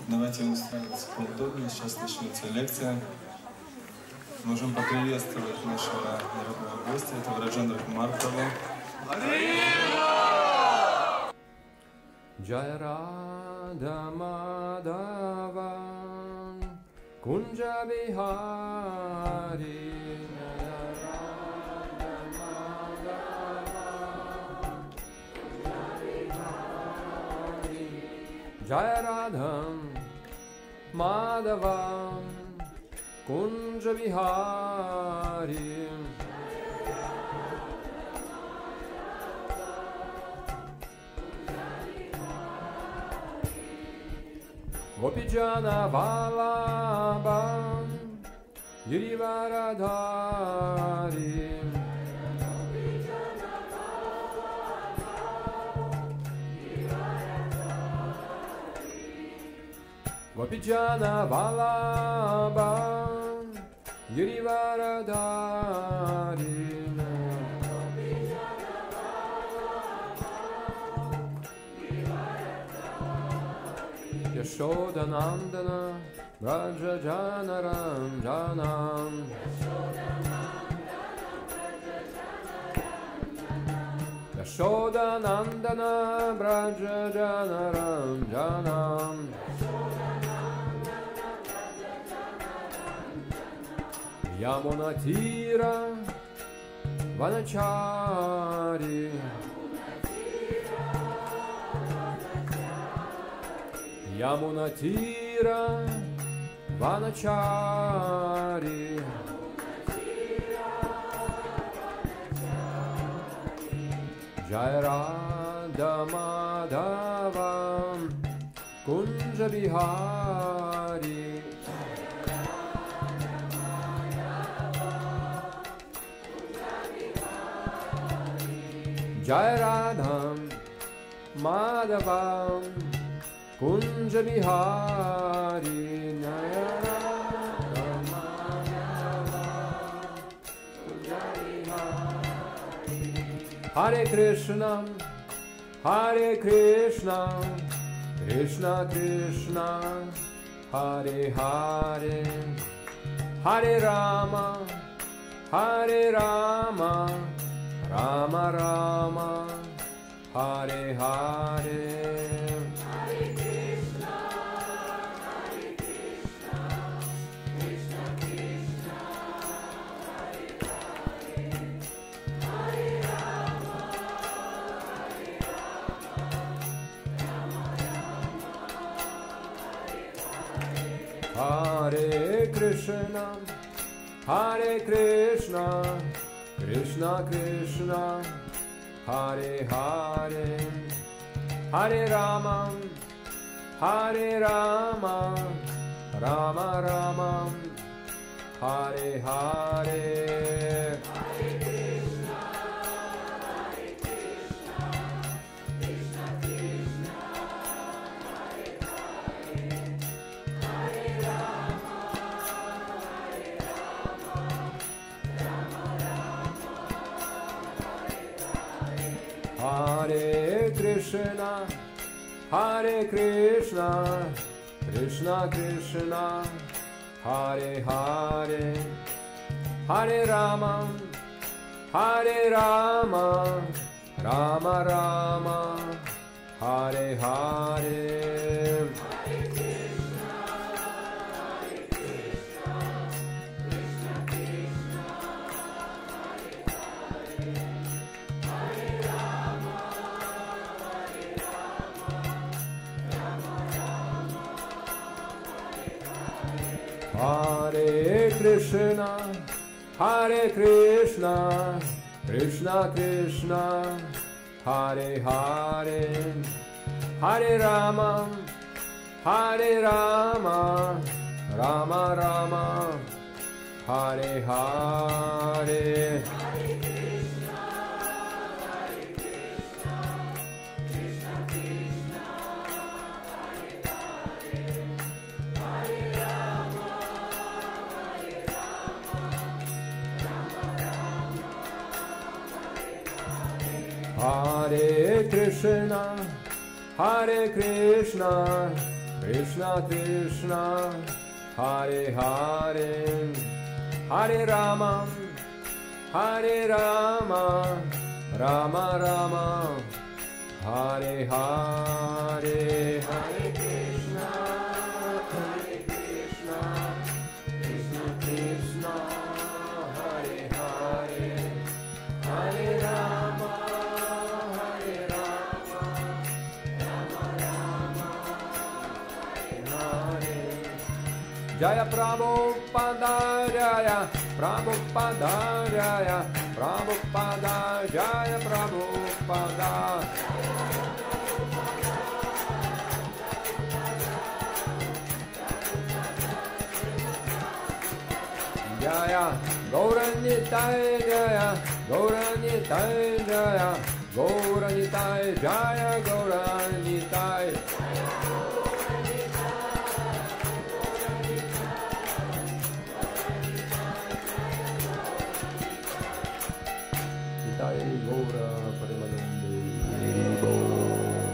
Давайте устраиваться поудобнее. Сейчас начнется лекция. Можем поприветствовать нашего дорогого гостя. Это Враджендра Кумар Прабху. Jai Radha Madhava Kunja Bihari Jai Radha Madhava Kunja Bihari Gopijana Vallabha Girivaradhari Gopijana Vallabha Girivaradhari Yashodanandana Braja Janaram Janam Yashodanandana Braja Janaram Janam Yamunatira Vanachari Yamunatira Vanachari Jai Radha Madhava Kunja Bihari Jai Radha Madhava Kunja Bihari Nayana Hare Krishna Hare Krishna Krishna Krishna Hare Hare Hare Rama Hare Rama Rama Rama Hare Hare Hare Krishna, Hare Krishna, Krishna Krishna, Hare Hare, Hare Rama, Hare Rama, Rama Rama, Hare Hare. Hare Krishna, Hare Krishna, Krishna Krishna, Hare Hare, Hare Rama, Hare Rama, Rama Rama, Hare Hare. Hare Krishna, Hare Krishna, Krishna Krishna, Hare Hare, Hare Rama, Hare Rama, Rama Rama, Hare Hare. Hare Krishna, Hare Krishna, Krishna Krishna, Hare Hare, Hare Rama, Hare Rama, Rama Rama, Hare Hare, Hare Krishna, Krishna Krishna, Hare Hare, Hare Rama, Hare Rama, Rama Rama, Hare Hare. Jaya Prabhupada, Jaya Prabhupada, Jaya Prabhupada, Jaya Prabhupada. Jaya Gauranitai, Jaya Gauranitai, Jaya Gauranitai, Jaya Gauranitai. Nitai Gaura Paramanande Bo.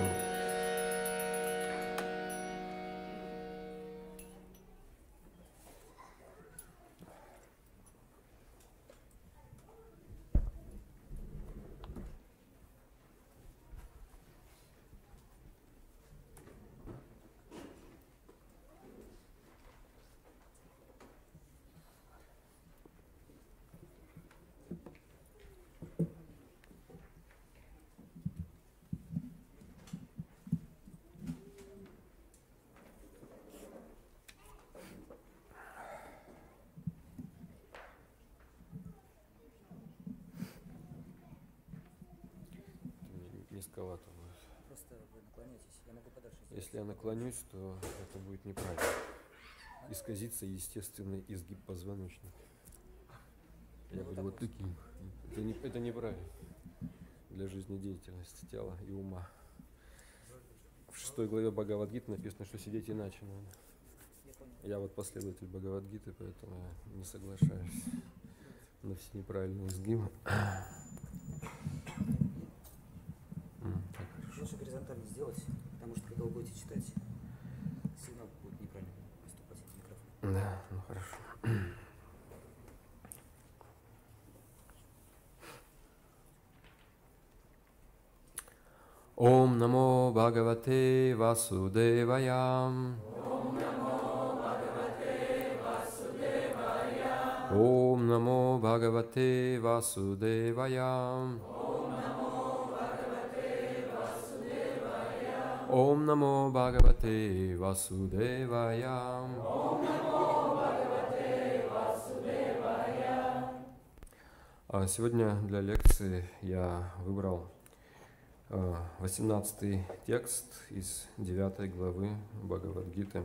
Низковато будет. Просто вы наклоняйтесь, я могу подальше сделать. Если я наклонюсь, то это будет неправильно. Исказится естественный изгиб позвоночника. Я буду вот таким. Это неправильно для жизнедеятельности тела и ума. В 6 главе Бхагавад-гиты написано, что сидеть иначе надо. Я вот последователь Бхагавад-гиты, поэтому я не соглашаюсь на все неправильные изгибы. Лучше горизонтально сделать, потому что когда вы будете читать, сигнал будет неправильно поступать в микрофон. Да, ну хорошо. Ом намо Бхагавате Васудевая. Ом намо Бхагавате Васудевая. Ом намо Бхагавате Васудевая. Ом намо Бхагавате Васудевая. Ом намо Бхагавате Васудевая. Сегодня для лекции я выбрал 18 текст из 9 главы Бхагавад-гиты.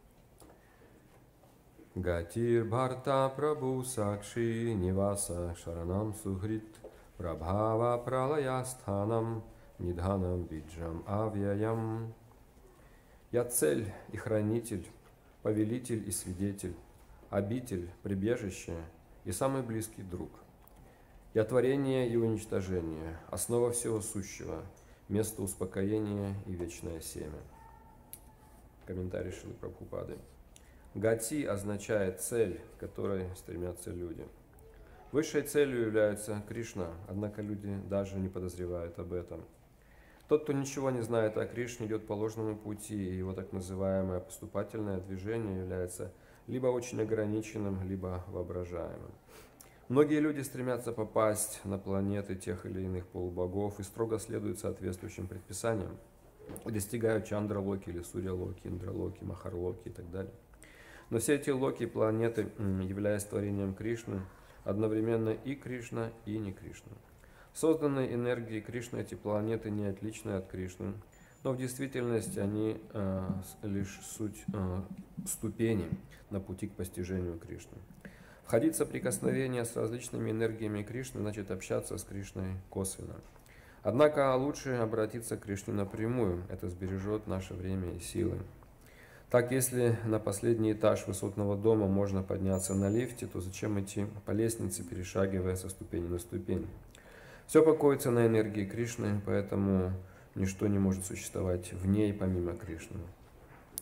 Гатир Бхарта Прабhu Сакши Ниваса Шаранам Сухрит Прабхава Пралаястханам Нидханам Виджам Авьяям. Я цель и хранитель, повелитель и свидетель, обитель, прибежище и самый близкий друг. Я творение и уничтожение, основа всего сущего, место успокоения и вечное семя. Комментарий Шрилы Прабхупады. Гати означает цель, к которой стремятся люди. Высшей целью является Кришна, однако люди даже не подозревают об этом. Тот, кто ничего не знает о Кришне, идет по ложному пути, и его так называемое поступательное движение является либо очень ограниченным, либо воображаемым. Многие люди стремятся попасть на планеты тех или иных полубогов и строго следуют соответствующим предписаниям, и достигают Чандралоки или Сурьялоки, Индралоки, Махарлоки и так далее. Но все эти локи, планеты, являясь творением Кришны, одновременно и Кришна, и не Кришна. Созданные энергией Кришны эти планеты не отличны от Кришны, но в действительности они лишь суть ступени на пути к постижению Кришны. Входить в соприкосновение с различными энергиями Кришны значит общаться с Кришной косвенно. Однако лучше обратиться к Кришне напрямую, это сбережет наше время и силы. Так, если на последний этаж высотного дома можно подняться на лифте, то зачем идти по лестнице, перешагивая со ступени на ступень? Все покоится на энергии Кришны, поэтому ничто не может существовать в ней помимо Кришны.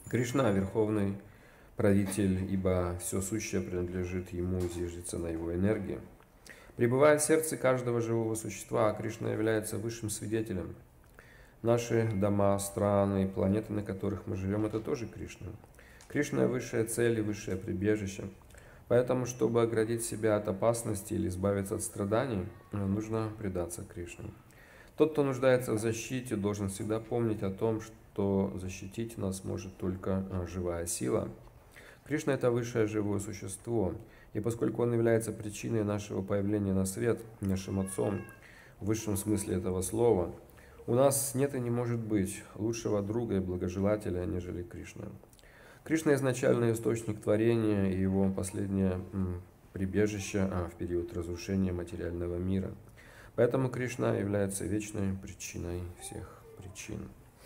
Кришна – верховный правитель, ибо все сущее принадлежит ему и зиждется на его энергии. Пребывая в сердце каждого живого существа, Кришна является высшим свидетелем. Наши дома, страны и планеты, на которых мы живем, это тоже Кришна. Кришна – высшая цель и высшее прибежище. Поэтому, чтобы оградить себя от опасности или избавиться от страданий, нужно предаться Кришне. Тот, кто нуждается в защите, должен всегда помнить о том, что защитить нас может только живая сила. Кришна – это высшее живое существо, и поскольку он является причиной нашего появления на свет, нашим отцом, в высшем смысле этого слова, у нас нет и не может быть лучшего друга и благожелателя, нежели Кришна. Кришна – изначальный источник творения и его последнее прибежище в период разрушения материального мира. Поэтому Кришна является вечной причиной всех причин.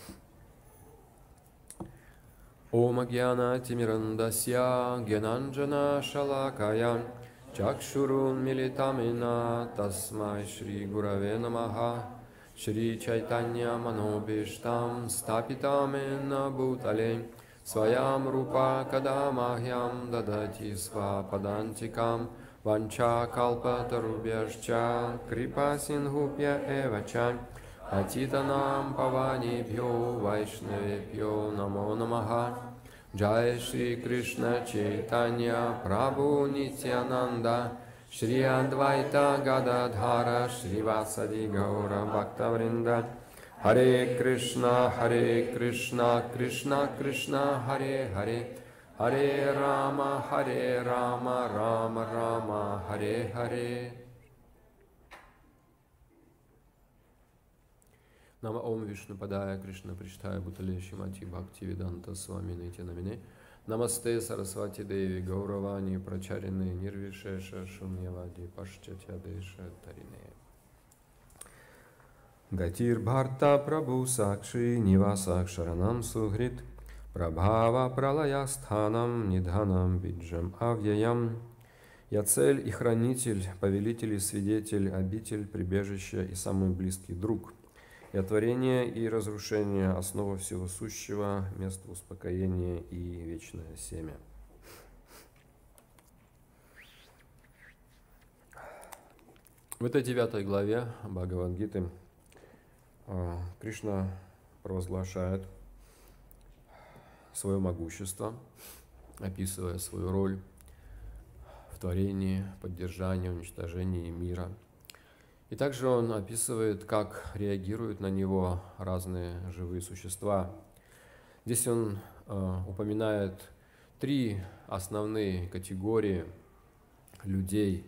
Ом агьяна тимирандасья гьянанджана шалакая чакшурун милитамина тасмай шри гураве намаха шри чайтанья манобиштам стапитамена бутале сваям рупа кадамахьям дадати свападантикам ванча калпатарубьяшча крипа сингупья эвача атитанам паванибхьо вайшнавебхьо намо намаха Джай Шри Кришна Чайтанья Прабху Нитянанда Шри Адвайта Гададхара Шри Васади Гаура Бхактавринда Харе Кришна, Кришна Кришна, Харе Харе, Харе Рама, Рама Рама, Харе Харе. Нама Ом Вишну Падая Кришна Приштая Бутале Шимати Бхакти Веданта Свами Найтянамине Намасте Сарасвати Деви Гауравани Прачарины Нирвишеша Шуньявади Пашчатя Деша Тарине. Гатир Бхарта Прабху Сакши Ниваса Шаранам Сугрит Прабхава Пралаястханам Нидханам Виджам Авьяям. Я цель и хранитель, повелитель и свидетель, обитель, прибежище и самый близкий друг. Я творение и разрушение, основа всего сущего, место успокоения и вечное семя. В этой 9 главе Бхагавад-гиты Кришна провозглашает свое могущество, описывая свою роль в творении, поддержании, уничтожении мира. И также он описывает, как реагируют на него разные живые существа. Здесь он упоминает 3 основные категории людей.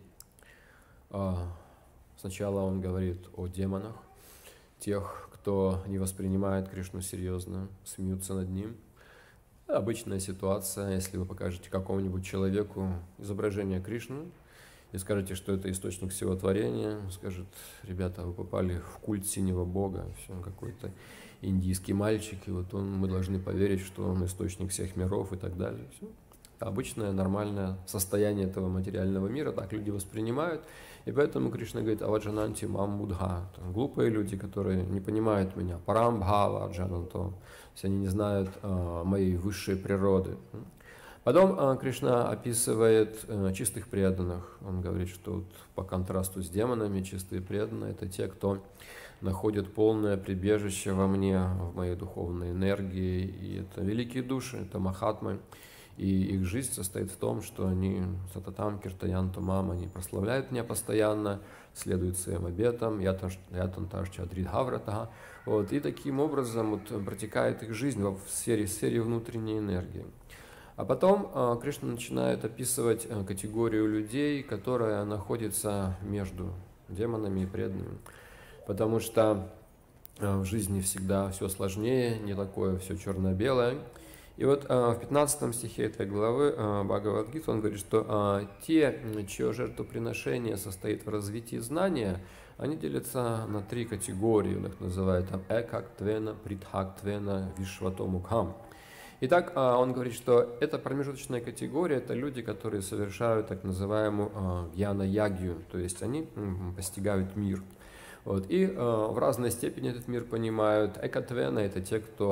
Сначала он говорит о демонах, тех, кто не воспринимает Кришну серьезно, смеются над ним. Обычная ситуация, если вы покажете какому-нибудь человеку изображение Кришны и скажете, что это источник всего творения, он скажет: ребята, вы попали в культ синего бога, все, какой-то индийский мальчик, и вот мы должны поверить, что он источник всех миров и так далее. Все. Это обычное, нормальное состояние этого материального мира, так люди воспринимают. И поэтому Кришна говорит: аваджананти мам будха. Глупые люди, которые не понимают меня. Парамбхава аджананто. То есть они не знают моей высшей природы. Потом Кришна описывает чистых преданных. Он говорит, что вот по контрасту с демонами чистые преданные — это те, кто находит полное прибежище во мне, в моей духовной энергии. И это великие души, это махатмы. И их жизнь состоит в том, что они сататам киртаянту мам, они прославляют меня постоянно, следуют своим обетам, ятанташчадридхавратага. Вот, и таким образом вот протекает их жизнь в сфере внутренней энергии. А потом Кришна начинает описывать категорию людей, которая находится между демонами и преданными. Потому что в жизни всегда все сложнее, не такое все черно-белое. И вот в 15 стихе этой главы Бхагавад-гиты он говорит, что те, чье жертвоприношение состоит в развитии знания, они делятся на 3 категории. Он их называет экактвена, притхактвена, вишватомукхам. Итак, он говорит, что эта промежуточная категория — это люди, которые совершают так называемую гьяна-ягью, то есть они постигают мир. Вот. И в разной степени этот мир понимают. Экатвена — это те, кто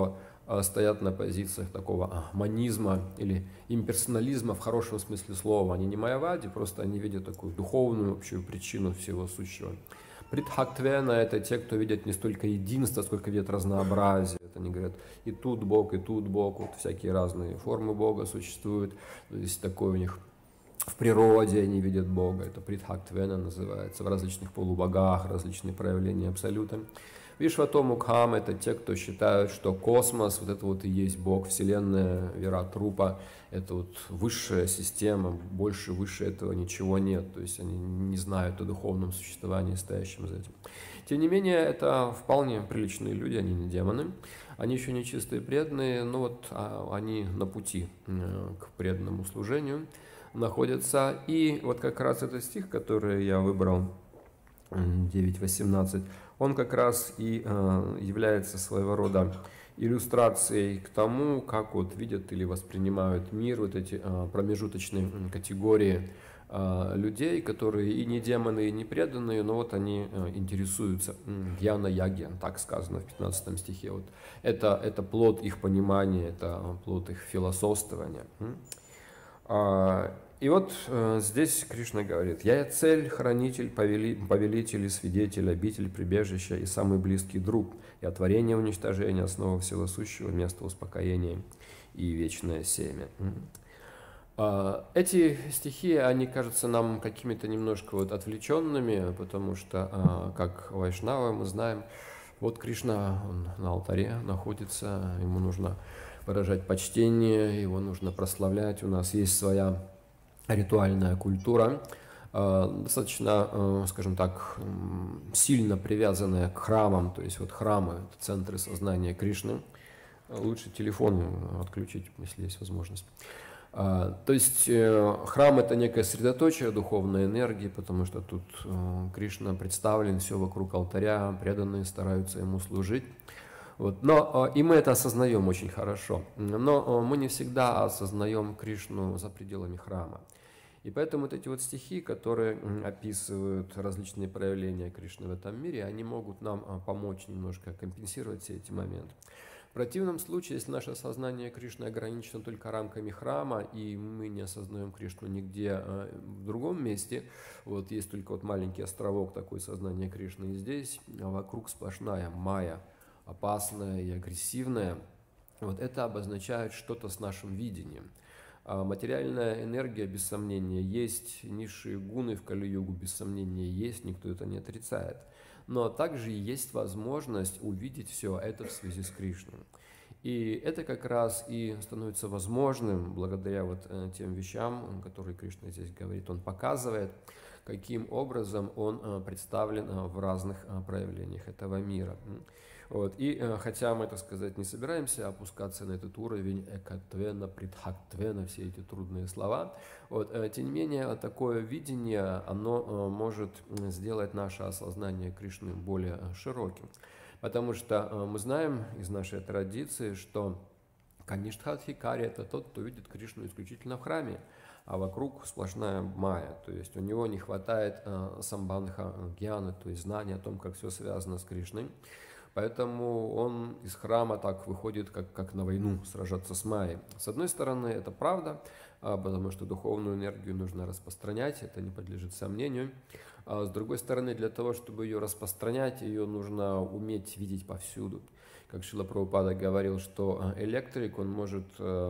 стоят на позициях такого манизма или имперсонализма в хорошем смысле слова. Они не майявади, просто они видят такую духовную общую причину всего сущего. Притхактвена — это те, кто видят не столько единство, сколько видят разнообразие. Это они говорят, и тут Бог, вот всякие разные формы Бога существуют. То есть такое у них в природе они видят Бога. Это Притхактвена называется, в различных полубогах, различные проявления Абсолюта. Вишватомукхам — это те, кто считают, что космос, вот это вот и есть Бог, Вселенная, Вират Рупа, это вот высшая система, выше этого ничего нет, то есть они не знают о духовном существовании, стоящем за этим. Тем не менее, это вполне приличные люди, они не демоны, они еще не чистые преданные, но вот они на пути к преданному служению находятся. И вот как раз этот стих, который я выбрал, 9.18, он как раз и является своего рода иллюстрацией к тому, как вот видят или воспринимают мир вот эти промежуточные категории людей, которые и не демоны, и не преданные, но вот они интересуются. Гьяна-ягьян, так сказано в 15 стихе. Вот это плод их понимания, это плод их философствования. И вот здесь Кришна говорит: «Я цель, хранитель, повелитель и свидетель, обитель, прибежище и самый близкий друг. Я творение, уничтожение, основа всего сущего, место успокоения и вечное семя». Эти стихи, они кажутся нам какими-то немножко вот отвлеченными, потому что, как вайшнавы, мы знаем, вот Кришна, он на алтаре находится, ему нужно выражать почтение, его нужно прославлять, у нас есть своя ритуальная культура, достаточно, скажем так, сильно привязанная к храмам, то есть вот храмы — это центры сознания Кришны. Лучше телефон отключить, если есть возможность. То есть храм — это некое средоточие духовной энергии, потому что тут Кришна представлен, все вокруг алтаря, преданные стараются ему служить. Вот. И мы это осознаем очень хорошо, но мы не всегда осознаем Кришну за пределами храма. И поэтому вот эти вот стихи, которые описывают различные проявления Кришны в этом мире, они могут нам помочь немножко компенсировать все эти моменты. В противном случае, если наше сознание Кришны ограничено только рамками храма, и мы не осознаем Кришну нигде в другом месте, вот есть только вот маленький островок такой сознания Кришны, и здесь вокруг сплошная майя, опасная и агрессивная, вот это обозначает что-то с нашим видением. Материальная энергия, без сомнения, есть, низшие гуны в Кали-югу, без сомнения, есть, никто это не отрицает. Но также есть возможность увидеть все это в связи с Кришной. И это как раз и становится возможным благодаря вот тем вещам, которые Кришна здесь говорит. Он показывает, каким образом он представлен в разных проявлениях этого мира. Вот. И хотя мы, так сказать, не собираемся опускаться на этот уровень экатвена, притхактвена, все эти трудные слова, вот, тем не менее, такое видение, оно может сделать наше осознание Кришны более широким. Потому что мы знаем из нашей традиции, что Каништхадхикари — это тот, кто видит Кришну исключительно в храме, а вокруг сплошная майя, то есть у него не хватает самбандха гьяны, то есть знания о том, как все связано с Кришной. Поэтому он из храма так выходит, как на войну, сражаться с майей. С одной стороны, это правда, потому что духовную энергию нужно распространять, это не подлежит сомнению. А с другой стороны, для того, чтобы ее распространять, ее нужно уметь видеть повсюду. Как Шрила Прабхупада говорил, что электрик, он может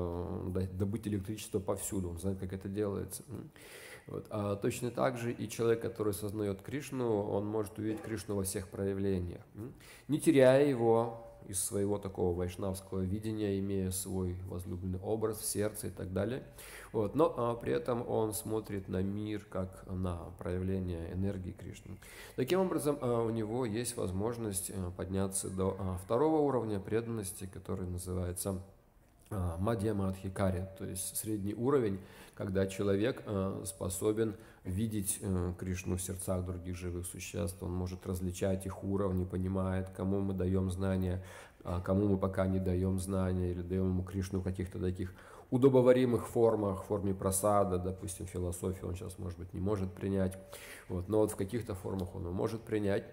добыть электричество повсюду, он знает, как это делается. Вот. А точно так же и человек, который сознает Кришну, он может увидеть Кришну во всех проявлениях, не теряя его из своего такого вайшнавского видения, имея свой возлюбленный образ в сердце и так далее. Вот. Но при этом он смотрит на мир как на проявление энергии Кришны. Таким образом, у него есть возможность подняться до второго уровня преданности, который называется Мадьямадхикари, то есть средний уровень, когда человек способен видеть Кришну в сердцах других живых существ, он может различать их уровни, понимает, кому мы даем знания, кому мы пока не даем знания, или даем ему Кришну в каких-то таких удобоваримых формах, в форме прасада, допустим, философию он сейчас, может быть, не может принять, вот, но вот в каких-то формах он может принять.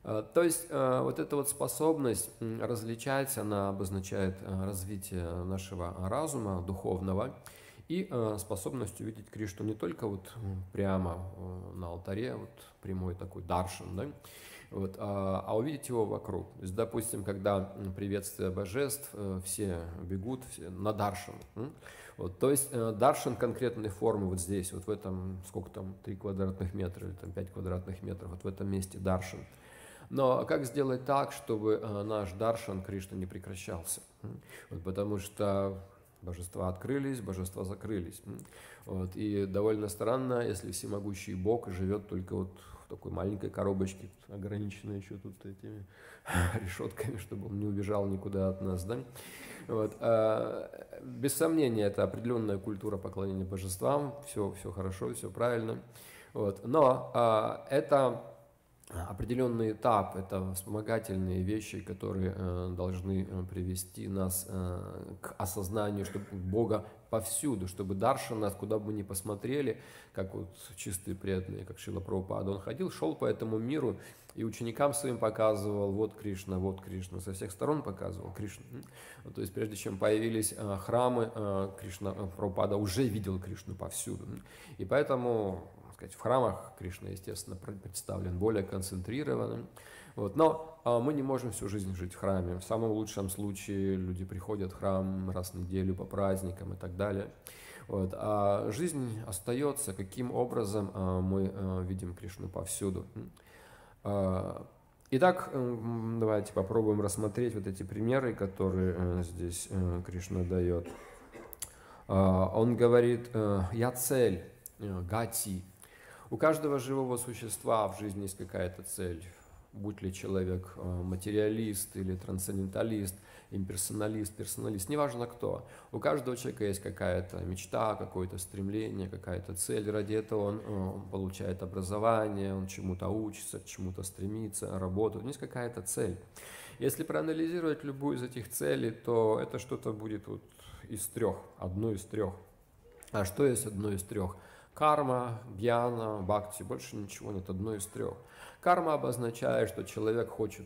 То есть вот эта вот способность различать, она обозначает развитие нашего разума духовного и способность увидеть Кришну не только вот прямо на алтаре, вот прямой такой даршан, да, вот, а увидеть его вокруг. То есть, допустим, когда приветствие божеств, все бегут на даршан. Вот, то есть даршан конкретной формы вот здесь, вот в этом, сколько там, 3 квадратных метра или там 5 квадратных метров, вот в этом месте даршан. Но как сделать так, чтобы наш даршан Кришна не прекращался? Вот, потому что божества открылись, божества закрылись. Вот, и довольно странно, если всемогущий Бог живет только вот в такой маленькой коробочке, ограниченной еще тут этими решетками, чтобы он не убежал никуда от нас. Да? Вот, без сомнения, это определенная культура поклонения божествам, все хорошо, все правильно. Вот, но это определенный этап, это вспомогательные вещи, которые должны привести нас к осознанию, чтобы Бога повсюду, чтобы даршан нас, куда бы мы ни посмотрели, как вот чистые преданные, как Шрила Прабхупада, он ходил, шел по этому миру и ученикам своим показывал, вот Кришна, со всех сторон показывал Кришну. То есть прежде чем появились храмы, Кришна, Прабхупада уже видел Кришну повсюду. И поэтому в храмах Кришна, естественно, представлен более концентрированным. Вот. Но мы не можем всю жизнь жить в храме. В самом лучшем случае люди приходят в храм раз в неделю по праздникам и так далее. Вот. А жизнь остается, каким образом мы видим Кришну повсюду. Итак, давайте попробуем рассмотреть вот эти примеры, которые здесь Кришна дает. Он говорит, я цель, гати. У каждого живого существа в жизни есть какая-то цель, будь ли человек материалист или трансценденталист, имперсоналист, персоналист, неважно кто. У каждого человека есть какая-то мечта, какое-то стремление, какая-то цель. Ради этого он получает образование, он чему-то учится, к чему-то стремится, работает. У него есть какая-то цель. Если проанализировать любую из этих целей, то это что-то будет вот из трех, одно из трех. А что есть одно из трех? Карма, гьяна, бхакти, больше ничего нет, одно из трех. Карма обозначает, что человек хочет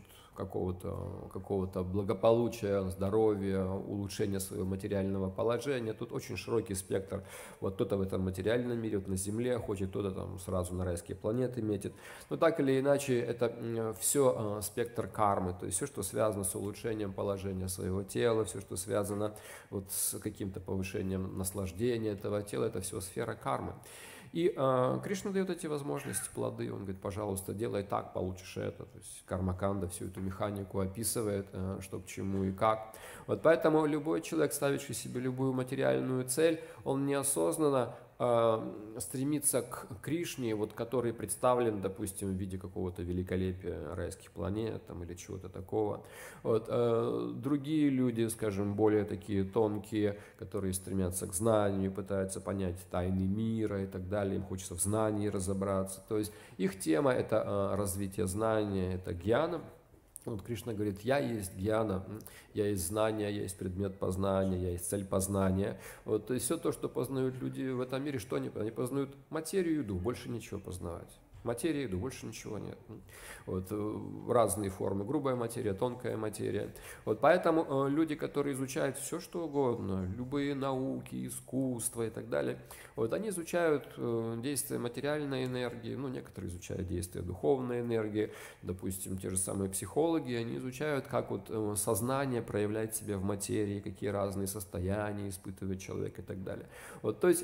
какого-то благополучия, здоровья, улучшения своего материального положения. Тут очень широкий спектр. Вот кто-то в этом материальном мире, вот на Земле хочет, кто-то там сразу на райские планеты метит. Но так или иначе, это все спектр кармы, то есть все, что связано с улучшением положения своего тела, все, что связано вот с каким-то повышением наслаждения этого тела, это все сфера кармы. И Кришна дает эти возможности, плоды. Он говорит, пожалуйста, делай так, получишь это. То есть Кармаканда всю эту механику описывает, что к чему и как. Вот поэтому любой человек, ставящий себе любую материальную цель, он неосознанно стремится к Кришне, вот, который представлен, допустим, в виде какого-то великолепия райских планет там, или чего-то такого. Вот, другие люди, скажем, более такие тонкие, которые стремятся к знанию, пытаются понять тайны мира и так далее, им хочется в знании разобраться. То есть их тема – это развитие знания, это гьяна. Вот Кришна говорит, я есть гьяна, я есть знание, я есть предмет познания, я есть цель познания. Вот, то есть все то, что познают люди в этом мире, что они познают? Материю и дух, больше ничего познавать. Материя и дух, больше ничего нет. Вот, разные формы, грубая материя, тонкая материя. Вот, поэтому люди, которые изучают все, что угодно, любые науки, искусство и так далее, вот, они изучают действия материальной энергии, ну, некоторые изучают действия духовной энергии, допустим, те же самые психологи, они изучают, как вот сознание проявляет себя в материи, какие разные состояния испытывает человек и так далее. Вот, то есть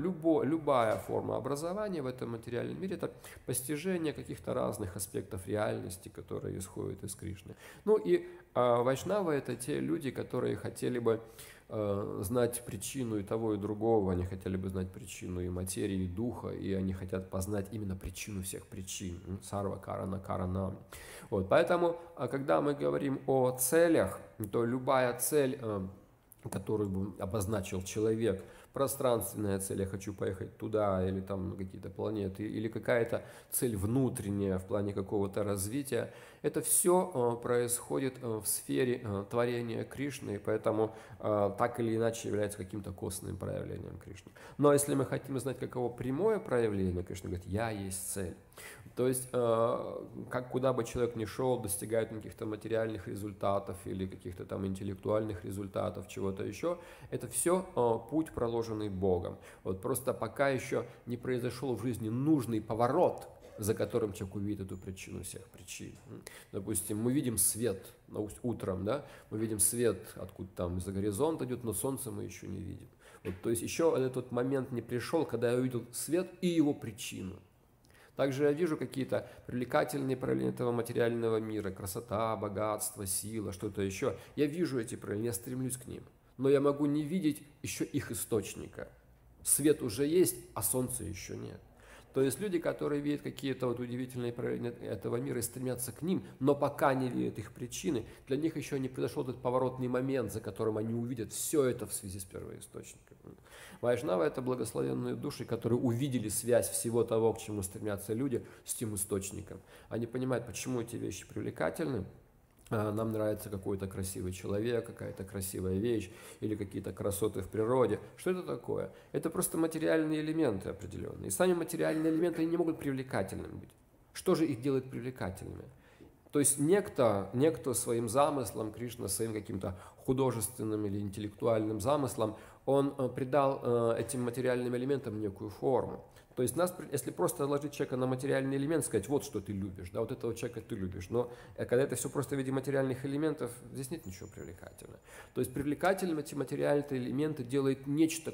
любая форма образования в этом материальном мире – это постижение каких-то разных аспектов реальности, которые исходят из Кришны. Ну и вайшнавы – это те люди, которые хотели бы знать причину и того, и другого, они хотели бы знать причину и материи, и духа, и они хотят познать именно причину всех причин, сарва карана карана. Вот, поэтому, когда мы говорим о целях, то любая цель, которую бы обозначил человек, пространственная цель, я хочу поехать туда, или там на какие-то планеты, или какая-то цель внутренняя в плане какого-то развития. Это все происходит в сфере творения Кришны, и поэтому так или иначе является каким-то косвенным проявлением Кришны. Но если мы хотим знать, каково прямое проявление Кришны, говорит, я есть цель. То есть, куда бы человек ни шел, достигает каких-то материальных результатов или каких-то там интеллектуальных результатов, чего-то еще, это все путь, проложенный Богом. Вот просто пока еще не произошел в жизни нужный поворот, за которым человек увидит эту причину всех причин. Допустим, мы видим свет утром, да? Мы видим свет, откуда там из-за горизонта идет, но солнце мы еще не видим. Вот, то есть еще этот момент не пришел, когда я увидел свет и его причину. Также я вижу какие-то привлекательные проявления этого материального мира, красота, богатство, сила, что-то еще. Я вижу эти проявления, я стремлюсь к ним. Но я могу не видеть еще их источника. Свет уже есть, а солнца еще нет. То есть люди, которые видят какие-то вот удивительные проявления этого мира и стремятся к ним, но пока не видят их причины, для них еще не произошел этот поворотный момент, за которым они увидят все это в связи с первоисточником. Вайшнавы – это благословенные души, которые увидели связь всего того, к чему стремятся люди, с тем источником. Они понимают, почему эти вещи привлекательны. Нам нравится какой-то красивый человек, какая-то красивая вещь или какие-то красоты в природе. Что это такое? Это просто материальные элементы определенные. И сами материальные элементы они не могут привлекательными быть. Что же их делает привлекательными? То есть некто своим замыслом, Кришна своим каким-то художественным или интеллектуальным замыслом, он придал этим материальным элементам некую форму. То есть если просто наложить человека на материальный элемент, сказать, вот что ты любишь, да, вот этого человека ты любишь, но когда это все просто в виде материальных элементов, здесь нет ничего привлекательного. То есть привлекательным эти материальные элементы делает нечто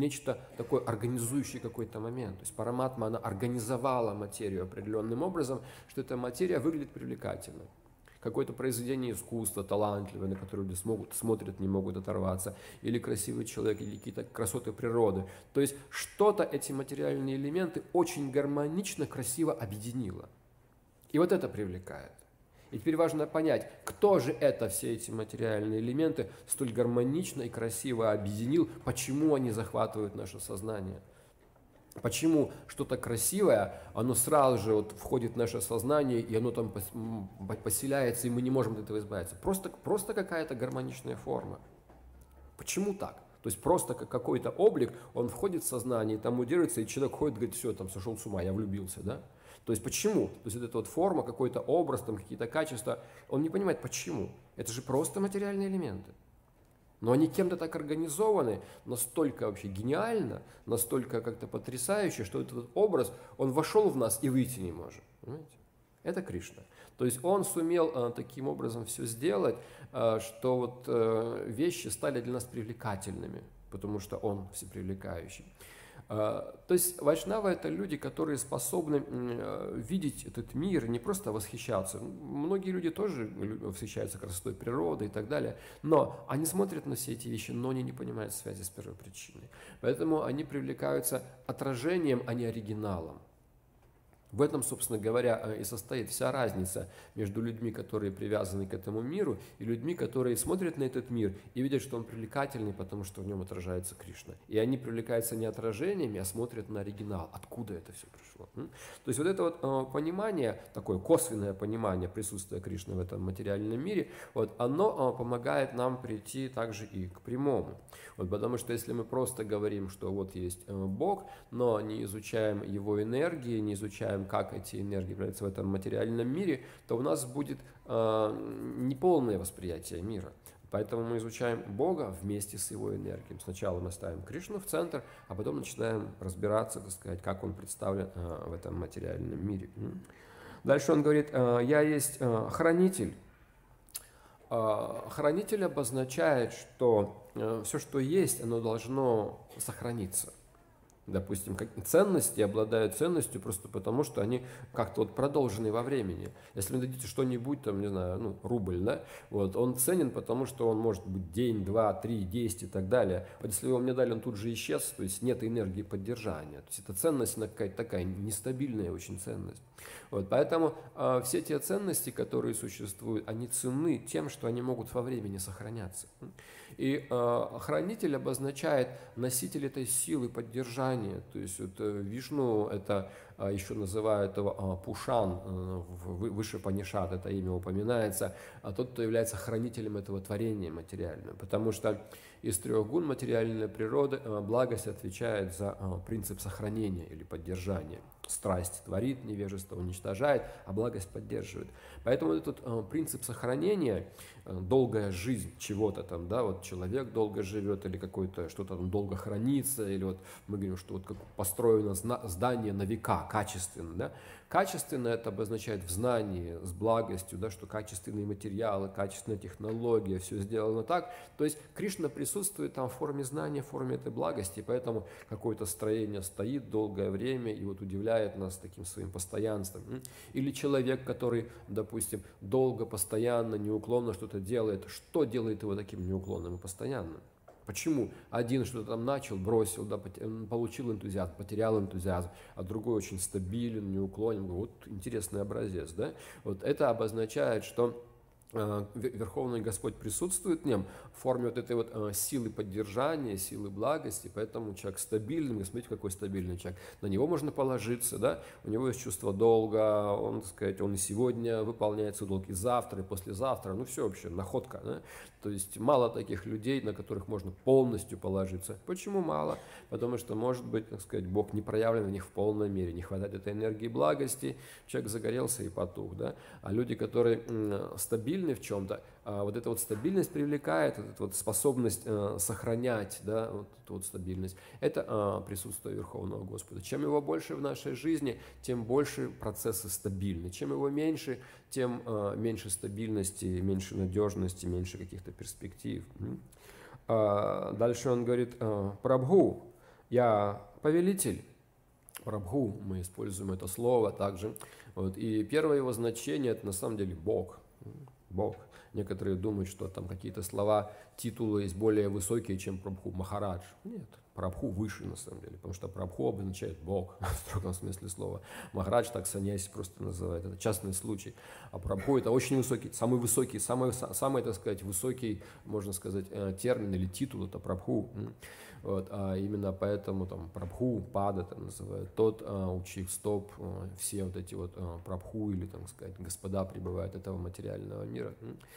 такое организующий какой-то момент. То есть Параматма, она организовала материю определенным образом, что эта материя выглядит привлекательно. Какое-то произведение искусства, талантливое, на которое люди смотрят, не могут оторваться, или красивый человек, или какие-то красоты природы. То есть что-то эти материальные элементы очень гармонично, красиво объединило. И вот это привлекает. И теперь важно понять, кто же это все эти материальные элементы столь гармонично и красиво объединил, почему они захватывают наше сознание. Почему что-то красивое, оно сразу же вот входит в наше сознание, и оно там поселяется, и мы не можем от этого избавиться. Просто какая-то гармоничная форма. Почему так? То есть просто какой-то облик, он входит в сознание, там удерживается, и человек ходит, говорит, все, там сошел с ума, я влюбился, да? То есть почему? То есть эта вот форма, какой-то образ, там какие-то качества, он не понимает, почему. Это же просто материальные элементы. Но они кем-то так организованы, настолько вообще гениально, настолько как-то потрясающе, что этот образ, он вошел в нас и выйти не может. Понимаете? Это Кришна. То есть он сумел таким образом все сделать, что вот вещи стали для нас привлекательными, потому что он всепривлекающий. То есть вайшнавы – это люди, которые способны видеть этот мир, не просто восхищаться. Многие люди тоже восхищаются красотой природы и так далее, но они смотрят на все эти вещи, но они не понимают связи с первопричиной. Поэтому они привлекаются отражением, а не оригиналом. В этом, собственно говоря, и состоит вся разница между людьми, которые привязаны к этому миру, и людьми, которые смотрят на этот мир и видят, что он привлекательный, потому что в нем отражается Кришна. И они привлекаются не отражениями, а смотрят на оригинал. Откуда это все пришло? То есть вот это вот понимание, такое косвенное понимание присутствия Кришны в этом материальном мире, вот, оно помогает нам прийти также и к прямому. Вот, потому что если мы просто говорим, что вот есть Бог, но не изучаем его энергии, не изучаем, как эти энергии проявляются в этом материальном мире, то у нас будет неполное восприятие мира. Поэтому мы изучаем Бога вместе с его энергией. Сначала мы ставим Кришну в центр, а потом начинаем разбираться, так сказать, как он представлен в этом материальном мире. Дальше он говорит, я есть хранитель. Хранитель обозначает, что все, что есть, оно должно сохраниться. Допустим, ценности обладают ценностью просто потому, что они как-то вот продолжены во времени. Если вы дадите что-нибудь, там, не знаю, ну, рубль, да, вот, он ценен, потому что он может быть день, 2, 3, 10 и так далее. Вот если вы его мне дали, он тут же исчез, то есть нет энергии поддержания. То есть это ценность, она какая-то такая нестабильная очень ценность. Вот, поэтому все те ценности, которые существуют, они ценны тем, что они могут во времени сохраняться. И хранитель обозначает носитель этой силы поддержания. То есть вот, Вишну, это еще называют его Пушан, выше Панишат, это имя упоминается, а тот, кто является хранителем этого творения материального. Потому что из 3 гун материальной природы благость отвечает за принцип сохранения или поддержания. Страсть творит, невежество уничтожает, а благость поддерживает. Поэтому этот принцип сохранения, долгая жизнь чего-то там, да, вот человек долго живет, или какое-то что-то там долго хранится, или вот мы говорим, что вот как построено здание на века, качественно, да. Качественно это обозначает в знании, с благостью, да, что качественные материалы, качественная технология, все сделано так. То есть Кришна присутствует там в форме знания, в форме этой благости, поэтому какое-то строение стоит долгое время и вот удивляет нас таким своим постоянством. Или человек, который, допустим, долго, постоянно, неуклонно что-то делает, что делает его таким неуклонным и постоянным? Почему один что-то там начал, бросил, да, получил энтузиазм, потерял энтузиазм, а другой очень стабилен, неуклонен? Вот интересный образец, да? Вот это обозначает, что Верховный Господь присутствует в нем в форме вот этой вот силы поддержания, силы благости, поэтому человек стабильный, смотрите, какой стабильный человек, на него можно положиться, да, у него есть чувство долга, он, так сказать, он и сегодня выполняет свой долг, и завтра, и послезавтра, ну все вообще, находка, да? То есть мало таких людей, на которых можно полностью положиться. Почему мало? Потому что, может быть, так сказать, Бог не проявлен в них в полной мере, не хватает этой энергии благости, человек загорелся и потух, да, а люди, которые стабильны в чем-то, вот эта вот стабильность привлекает, вот эта вот способность сохранять, да, вот эту вот стабильность, это присутствие Верховного Господа. Чем его больше в нашей жизни, тем больше процессы стабильны. Чем его меньше, тем меньше стабильности, меньше надежности, меньше каких-то перспектив. Дальше он говорит: Прабху, я повелитель. Прабху, мы используем это слово также. Вот, и первое его значение — это на самом деле Бог. Бог. Некоторые думают, что там какие-то слова, титулы есть более высокие, чем Прабху, Махарадж. Нет, Прабху выше на самом деле, потому что Прабху обозначает Бог в строгом смысле слова. Махарадж так саньяси просто называет, это частный случай. А Прабху — это очень высокий, самый, так сказать, высокий, можно сказать, термин или титул — это Прабху. Вот, а именно поэтому там Прабху, Пада это называют, тот, у чьих стоп все вот эти вот Прабху или, там сказать, господа пребывают этого материального мира.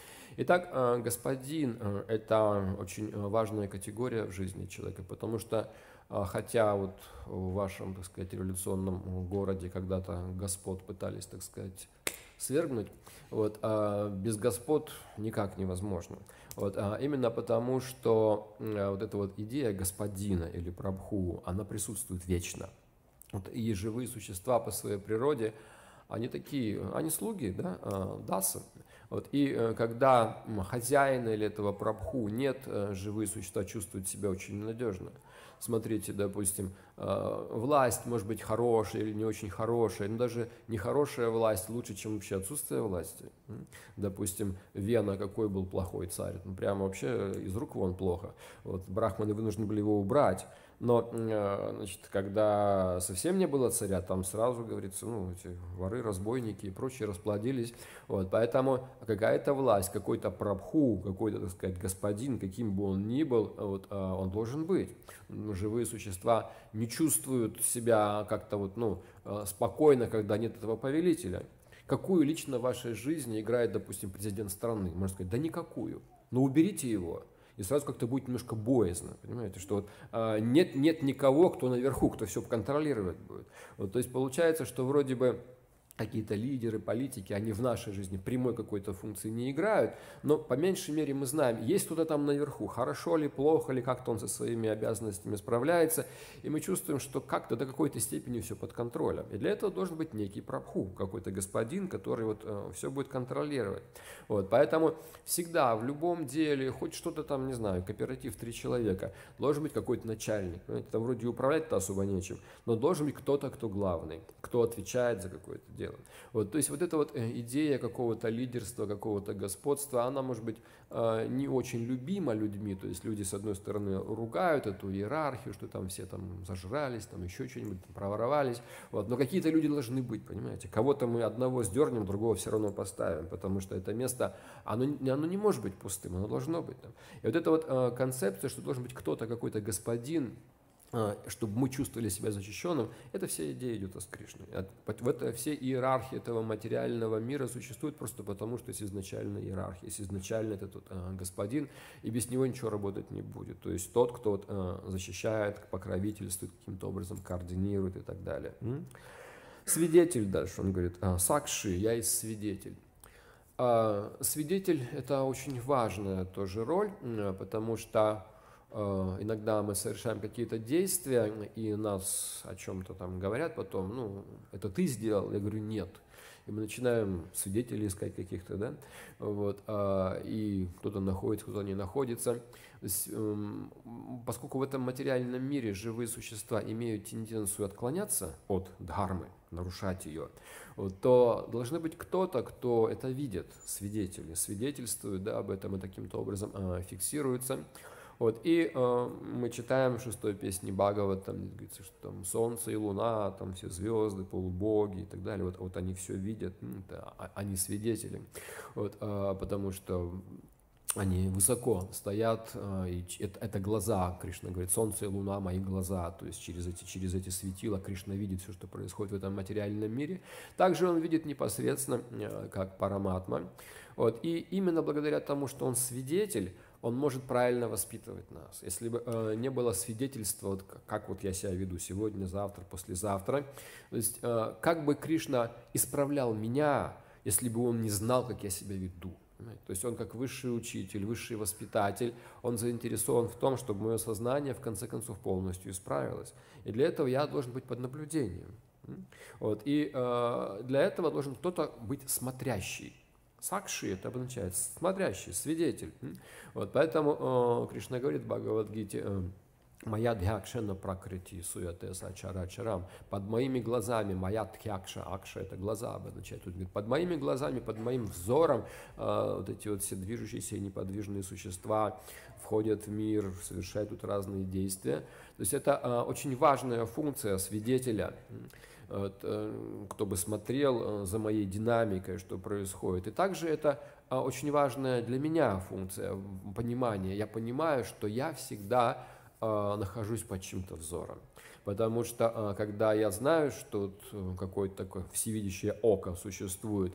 Итак, господин — это очень важная категория в жизни человека, потому что хотя вот в вашем, так сказать, революционном городе когда-то господ пытались, так сказать, свергнуть, вот, без господ никак невозможно. Вот, именно потому, что вот эта вот идея господина или прабху, она присутствует вечно. Вот, и живые существа по своей природе, они такие, они слуги, да, дасы. Вот, и когда хозяина или этого прабху нет, живые существа чувствуют себя очень ненадежно. Смотрите, допустим, власть может быть хорошая или не очень хорошая, но даже нехорошая власть лучше, чем вообще отсутствие власти. Допустим, Вена, какой был плохой царь, ну, прямо вообще из рук вон плохо. Вот, брахманы вынуждены были его убрать. Но, значит, когда совсем не было царя, там сразу, говорится, ну, эти воры, разбойники и прочие расплодились. Вот, поэтому какая-то власть, какой-то прабху, какой-то, так сказать, господин, каким бы он ни был, вот, он должен быть. Живые существа не чувствуют себя как-то вот, ну, спокойно, когда нет этого повелителя. Какую лично в вашей жизни играет, допустим, президент страны? Можно сказать, да никакую. Но уберите его. И сразу как-то будет немножко боязно, понимаете, что вот, нет никого, кто наверху, кто все контролировать будет. Вот, то есть получается, что вроде бы какие-то лидеры, политики, они в нашей жизни прямой какой-то функции не играют, но по меньшей мере мы знаем, есть кто-то там наверху, хорошо ли, плохо ли, как-то он со своими обязанностями справляется, и мы чувствуем, что как-то до какой-то степени все под контролем. И для этого должен быть некий прабху, какой-то господин, который вот все будет контролировать. Вот, поэтому всегда в любом деле, хоть что-то там, не знаю, кооператив 3 человека, должен быть какой-то начальник. Там вроде управлять-то особо нечем, но должен быть кто-то, кто главный, кто отвечает за какое-то дело. Вот, то есть вот эта вот идея какого-то лидерства, какого-то господства, она может быть не очень любима людьми, то есть люди с одной стороны ругают эту иерархию, что там все там зажрались, там еще что-нибудь проворовались, вот, но какие-то люди должны быть, понимаете, кого-то мы одного сдернем, другого все равно поставим, потому что это место, оно не может быть пустым, оно должно быть там. И вот эта вот концепция, что должен быть кто-то, какой-то господин, чтобы мы чувствовали себя защищенным, это вся идея идет от Кришны. Все иерархии этого материального мира существуют просто потому, что есть изначальная иерархия, есть изначально этот господин, и без него ничего работать не будет. То есть тот, кто защищает, покровительствует, каким-то образом координирует и так далее. Свидетель дальше, он говорит, сакши, я есть свидетель. Свидетель – это очень важная тоже роль, потому что иногда мы совершаем какие-то действия, и нас о чем-то там говорят потом, ну, это ты сделал? Я говорю, нет. И мы начинаем свидетелей искать каких-то, да, вот, и кто-то находится, кто-то не находится. То есть, поскольку в этом материальном мире живые существа имеют тенденцию отклоняться от дхармы, нарушать ее, вот, то должны быть кто-то, кто это видит, свидетели, свидетельствуют, да, об этом и таким-то образом фиксируются. Вот, и мы читаем в 6-й песне Бхагават, там говорится, что там солнце и луна, там все звезды, полубоги и так далее, вот они все видят, они свидетели, вот, потому что они высоко стоят, и это глаза, Кришна говорит, солнце и луна мои глаза, то есть через эти светила Кришна видит все, что происходит в этом материальном мире. Также он видит непосредственно, как Параматма. Вот, и именно благодаря тому, что он свидетель, он может правильно воспитывать нас. Если бы не было свидетельства, вот, как вот я себя веду сегодня, завтра, послезавтра, то есть как бы Кришна исправлял меня, если бы он не знал, как я себя веду. То есть он как высший учитель, высший воспитатель, он заинтересован в том, чтобы мое сознание в конце концов полностью исправилось. И для этого я должен быть под наблюдением. Вот. И для этого должен кто-то быть смотрящий. Сакши, это обозначает смотрящий, свидетель. Вот. Поэтому Кришна говорит в Бхагавад-гите, «Моя дхякшена пракрити суятеса чарачарам». Под моими глазами, моя дхякша, акша – это глаза обозначает. Тут говорит, под моими глазами, под моим взором вот эти вот все движущиеся и неподвижные существа входят в мир, совершают тут разные действия. То есть это очень важная функция свидетеля, вот, кто бы смотрел за моей динамикой, что происходит. И также это очень важная для меня функция понимания. Я понимаю, что я всегда нахожусь под чьим-то взором. Потому что, когда я знаю, что какое-то такое всевидящее око существует,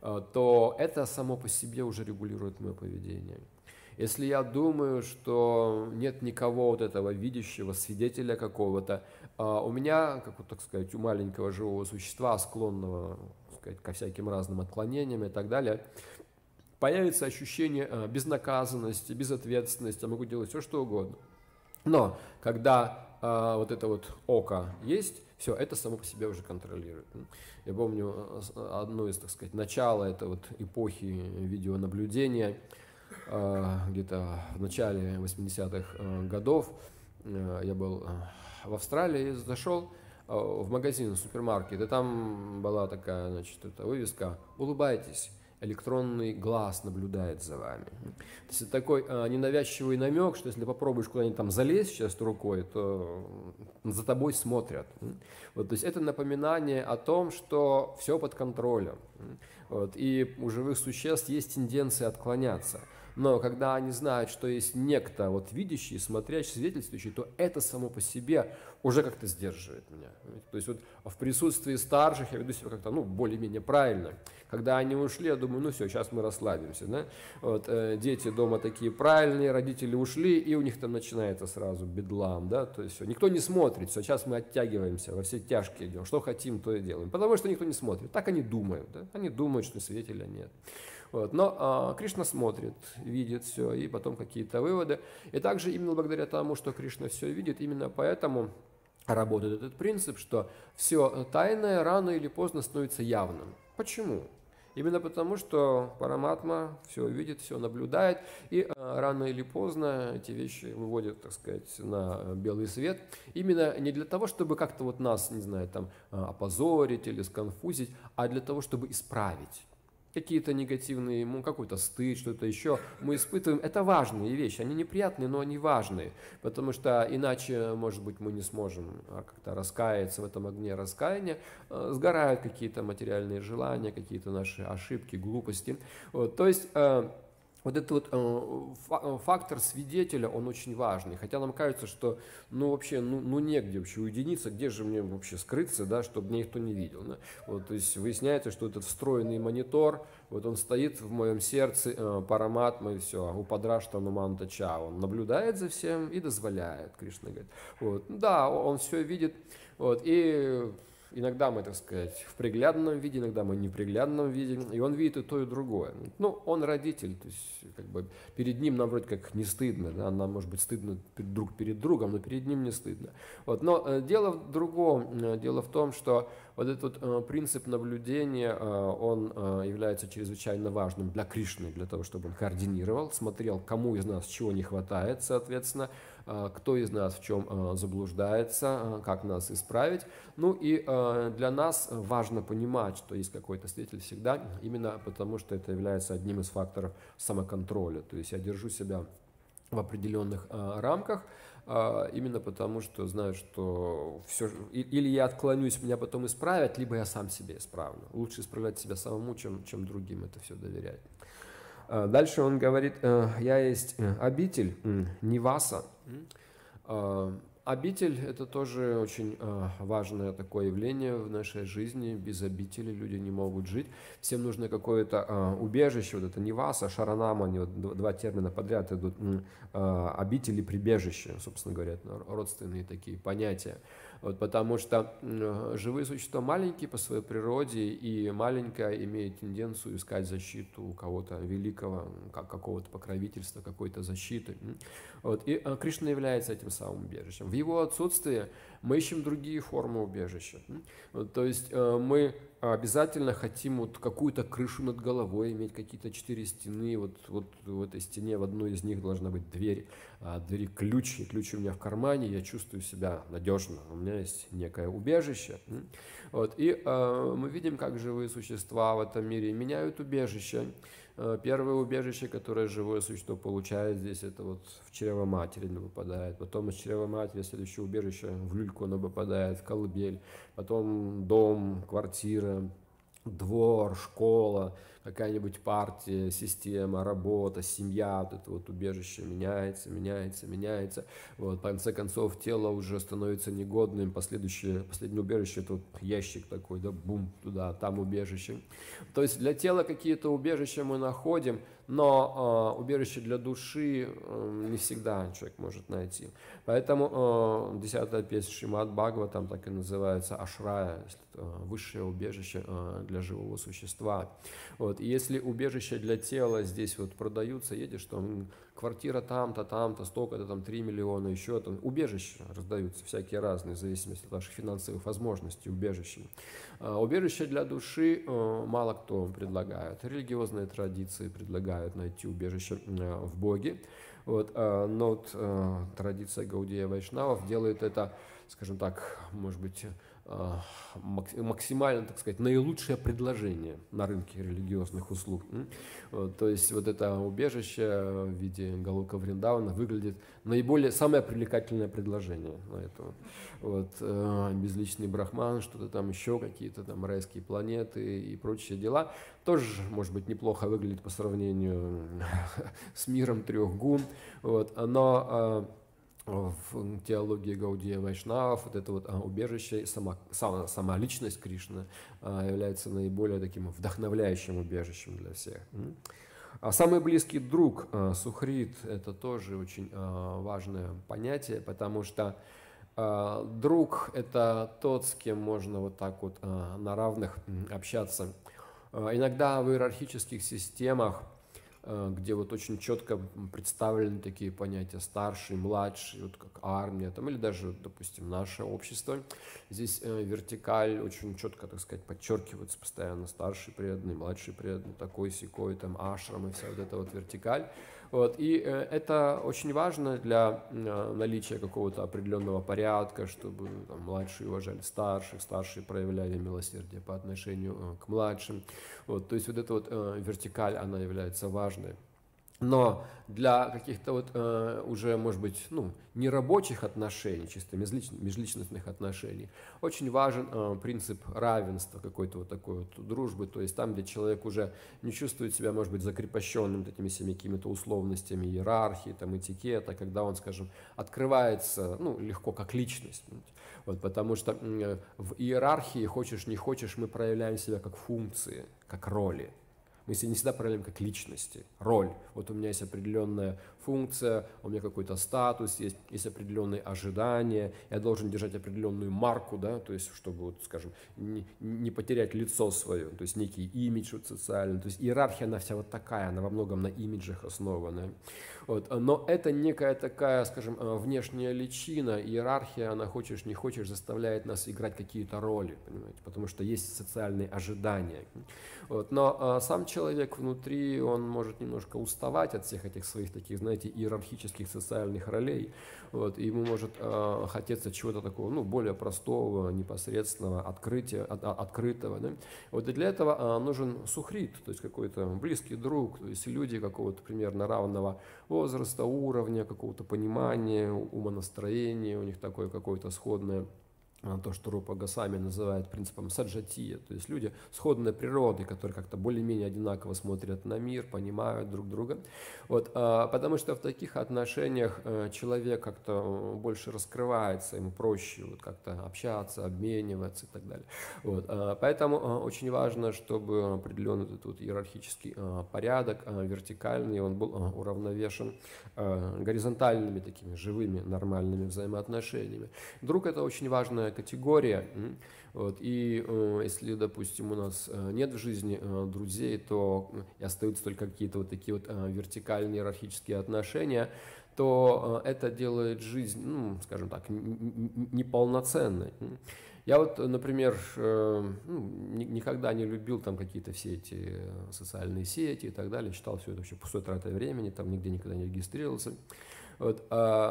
то это само по себе уже регулирует мое поведение. Если я думаю, что нет никого вот этого видящего, свидетеля какого-то, у меня, как вот, так сказать, у маленького живого существа, склонного, так сказать, ко всяким разным отклонениям и так далее, появится ощущение безнаказанности, безответственности, я могу делать все, что угодно. Но когда вот это вот око есть, все, это само по себе уже контролирует. Я помню одно из, так сказать, начала этой вот эпохи видеонаблюдения, где-то в начале 80-х годов я был в Австралии, зашел в магазин, в супермаркет, и там была такая, значит, эта вывеска «Улыбайтесь». Электронный глаз наблюдает за вами. То есть это такой ненавязчивый намек, что если попробуешь куда-нибудь там залезть сейчас рукой, то за тобой смотрят. Вот, то есть это напоминание о том, что все под контролем. Вот, и у живых существ есть тенденция отклоняться. Но когда они знают, что есть некто вот видящий, смотрящий, свидетельствующий, то это само по себе уже как-то сдерживает меня. То есть вот в присутствии старших я веду себя как-то, ну, более-менее правильно. Когда они ушли, я думаю, ну все, сейчас мы расслабимся. Да? Вот, дети дома такие правильные, родители ушли, и у них там начинается сразу бедлам. Да? То есть все, никто не смотрит, все, сейчас мы оттягиваемся, во все тяжкие идем, что хотим, то и делаем. Потому что никто не смотрит. Так они думают. Да? Они думают, что свидетеля нет. Вот. Но Кришна смотрит, видит все, и потом какие-то выводы. И также именно благодаря тому, что Кришна все видит, именно поэтому работает этот принцип, что все тайное рано или поздно становится явным. Почему? Именно потому, что Параматма все видит, все наблюдает, и рано или поздно эти вещи выводят, так сказать, на белый свет. Именно не для того, чтобы как-то вот нас, не знаю, там опозорить или сконфузить, а для того, чтобы исправить. Какие-то негативные, какой-то стыд, что-то еще мы испытываем. Это важные вещи, они неприятные, но они важные, потому что иначе, может быть, мы не сможем как-то раскаяться в этом огне раскаяния, сгорают какие-то материальные желания, какие-то наши ошибки, глупости. Вот, то есть вот этот вот фактор свидетеля, он очень важный. Хотя нам кажется, что вообще негде вообще уединиться, где же мне вообще скрыться, да, чтобы меня никто не видел. Да? Вот, то есть выясняется, что этот встроенный монитор, вот он стоит в моем сердце, Параматма, и все, Упадраштану Мантача, он наблюдает за всем и дозволяет, Кришна говорит. Вот, да, он все видит, вот, и иногда мы, так сказать, в приглядном виде, иногда мы не в приглядном виде, и он видит и то, и другое. Ну, он родитель, то есть, как бы, перед ним нам вроде как не стыдно, да, нам может быть стыдно друг перед другом, но перед ним не стыдно. Вот, но дело в другом, дело в том, что вот этот вот принцип наблюдения, он является чрезвычайно важным для Кришны, для того, чтобы он координировал, смотрел, кому из нас чего не хватает, соответственно, кто из нас в чем заблуждается, как нас исправить. Ну и для нас важно понимать, что есть какой-то свидетель всегда, именно потому что это является одним из факторов самоконтроля. То есть я держу себя в определенных рамках, именно потому что знаю, что все, или я отклонюсь, меня потом исправят, либо я сам себе исправлю. Лучше исправлять себя самому, чем другим это все доверять. Дальше он говорит, я есть обитель, ниваса. Обитель – это тоже очень важное такое явление в нашей жизни. Без обители люди не могут жить. Всем нужно какое-то убежище, вот это ниваса, шаранама, они вот два термина подряд идут. Обитель и прибежище, собственно говоря, родственные такие понятия. Вот, потому что живые существа маленькие по своей природе, и маленькое имеет тенденцию искать защиту у кого-то великого, какого-то покровительства, какой-то защиты. Вот, и Кришна является этим самым убежищем. В его отсутствии мы ищем другие формы убежища. Вот, то есть мы обязательно хотим вот какую-то крышу над головой, иметь какие-то 4 стены, вот в этой стене в одной из них должна быть дверь, двери ключ, и ключ у меня в кармане, я чувствую себя надежно, у меня есть некое убежище. Вот, и мы видим, как живые существа в этом мире меняют убежище. Первое убежище, которое живое существо получает здесь, это вот в чрево матери оно попадает. Потом из чрева матери следующее убежище в люльку оно попадает, в колыбель. Потом дом, квартира, двор, школа, какая-нибудь партия, система, работа, семья, вот это вот убежище меняется. Вот, в конце концов, тело уже становится негодным, последнее убежище, это вот ящик такой, да, бум, туда, там убежище. То есть для тела какие-то убежища мы находим, но убежище для души не всегда человек может найти. Поэтому 10-я песня Шримад Бхагаватам так и называется ашрая, высшее убежище для живого существа. Вот. И если убежище для тела здесь вот продаются, едешь, там квартира там-то, столько-то, там 3 миллиона, еще там убежища раздаются всякие разные, в зависимости от ваших финансовых возможностей, убежища. Убежище для души мало кто предлагает. Религиозные традиции предлагают найти убежище в Боге. Вот, но вот, традиция Гаудия Вайшнавов делает это, скажем так, может быть, максимально, так сказать, наилучшее предложение на рынке религиозных услуг. Вот, то есть вот это убежище в виде Галока Вриндавана выглядит самое привлекательное предложение на это. Вот, безличный брахман, что-то там еще, какие-то там райские планеты и прочие дела. Тоже, может быть, неплохо выглядит по сравнению с миром трех гун. Вот, но в теологии Гаудия Вайшнавов вот это вот убежище, сама личность Кришны является наиболее таким вдохновляющим убежищем для всех. А самый близкий друг Сухрит — это тоже очень важное понятие, потому что друг — это тот, с кем можно вот так вот на равных общаться. Иногда в иерархических системах, где вот очень четко представлены такие понятия старший, младший, вот как армия, там, или даже, допустим, наше общество. Здесь вертикаль очень четко, так сказать, подчеркивается постоянно: старший преданный, младший преданный, такой-сякой, там, ашрам и вся вот эта вот вертикаль. Вот, и это очень важно для наличия какого-то определенного порядка, чтобы там младшие уважали старших, старшие проявляли милосердие по отношению к младшим. Вот, то есть вот эта вот вертикаль, она является важной. Но для каких-то вот уже, может быть, нерабочих отношений, чисто межличностных отношений, очень важен принцип равенства, какой-то вот такой вот дружбы, то есть там, где человек уже не чувствует себя, может быть, закрепощенным такими всеми какими-то условностями иерархии, там, этикета, когда он, скажем, открывается, легко как личность. Вот, потому что в иерархии, хочешь не хочешь, мы проявляем себя как функции, как роли. Мы не всегда проявляем как личности, роль. Вот у меня есть определенная функция, у меня какой-то статус, есть определенные ожидания, я должен держать определенную марку, да, то есть, чтобы, вот, скажем, не потерять лицо свое, то есть некий имидж вот социальный. То есть иерархия, она вся вот такая, она во многом на имиджах основана. Вот. Но это некая такая, скажем, внешняя личина, иерархия, она, хочешь не хочешь, заставляет нас играть какие-то роли, понимаете, потому что есть социальные ожидания. Вот. Но сам человек внутри, он может немножко уставать от всех этих своих таких, знаете, иерархических социальных ролей. Вот. И ему может хотеться чего-то такого, более простого, непосредственного, открытого. Да? Вот. И для этого нужен сухрит, то есть какой-то близкий друг, то есть люди какого-то примерно равного возраста, уровня, какого-то понимания, умонастроения, у них такое какое-то сходное, то, что Рупа Госвами называет принципом саджатия, то есть люди сходной природы, которые как-то более-менее одинаково смотрят на мир, понимают друг друга. Вот, потому что в таких отношениях человек как-то больше раскрывается, ему проще вот как-то общаться, обмениваться и так далее. Вот, поэтому очень важно, чтобы определенный этот вот иерархический порядок, вертикальный, он был уравновешен горизонтальными такими живыми нормальными взаимоотношениями. Друг — это очень важная категория. Вот, и если, допустим, у нас нет в жизни друзей, то и остаются только какие-то вот такие вот вертикальные иерархические отношения, то это делает жизнь, скажем так, неполноценной. Я вот, например, никогда не любил там какие-то все эти социальные сети и так далее, считал все это вообще пустой тратой времени, там нигде никогда не регистрировался. Вот,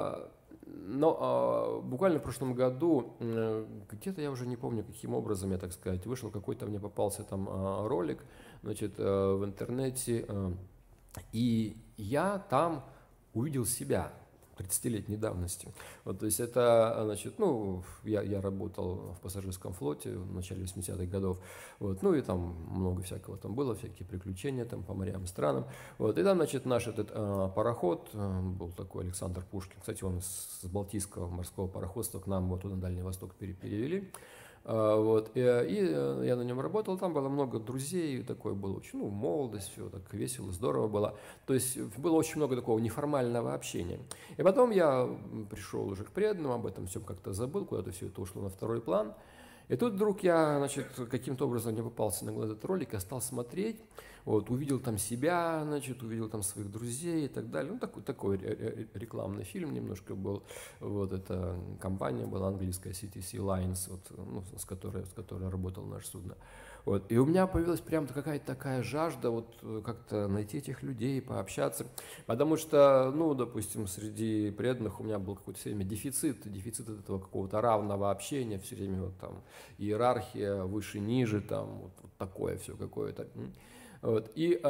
но буквально в прошлом году, где-то я уже не помню, каким образом я, так сказать, вышел, какой-то мне попался там ролик, значит, в интернете, и я там увидел себя 30-летней давности. Вот, то есть это, значит, я работал в пассажирском флоте в начале 80-х годов, вот, и там много всякого там было, всякие приключения там по морям и странам. Вот, и там, значит, наш этот пароход был такой Александр Пушкин, кстати, он с Балтийского морского пароходства к нам вот туда на Дальний Восток перевели. Вот, и я на нем работал, там было много друзей, такое было очень, молодость, все так весело, здорово было. То есть было очень много такого неформального общения. И потом я пришел уже к преданным, об этом всем как-то забыл, куда-то все это ушло на второй план. И тут вдруг я, значит, каким-то образом мне попался на глаз этот ролик, я стал смотреть. вот, увидел там себя, значит, увидел там своих друзей и так далее. Ну, такой рекламный фильм немножко был. Вот, эта компания была английская, CTC Lines, вот, ну, с которой работал наше судно. Вот. И у меня появилась прям какая-то такая жажда вот как-то найти этих людей, пообщаться. Потому что, ну, допустим, среди преданных у меня был какой-то все время дефицит этого какого-то равного общения, все время вот там иерархия выше-ниже, там вот такое все какое-то. Вот. И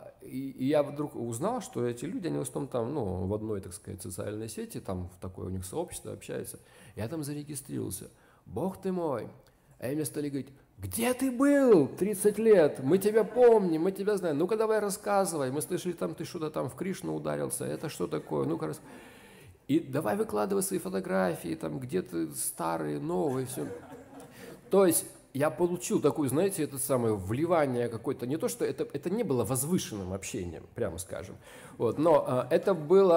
я вдруг узнал, что эти люди, они в основном там, ну, в одной, так сказать, социальной сети, там в такое у них сообщество общаются. Я там зарегистрировался. Бог ты мой! А мне стали говорить: где ты был 30 лет? Мы тебя помним, мы тебя знаем. Ну-ка давай рассказывай. Мы слышали, там ты что-то там в Кришну ударился. Это что такое? Ну-ка И давай выкладывай свои фотографии, там где ты старые, новые, все. То есть я получил такое, знаете, это самое вливание какое-то, не то, что это не было возвышенным общением, прямо скажем, вот, но это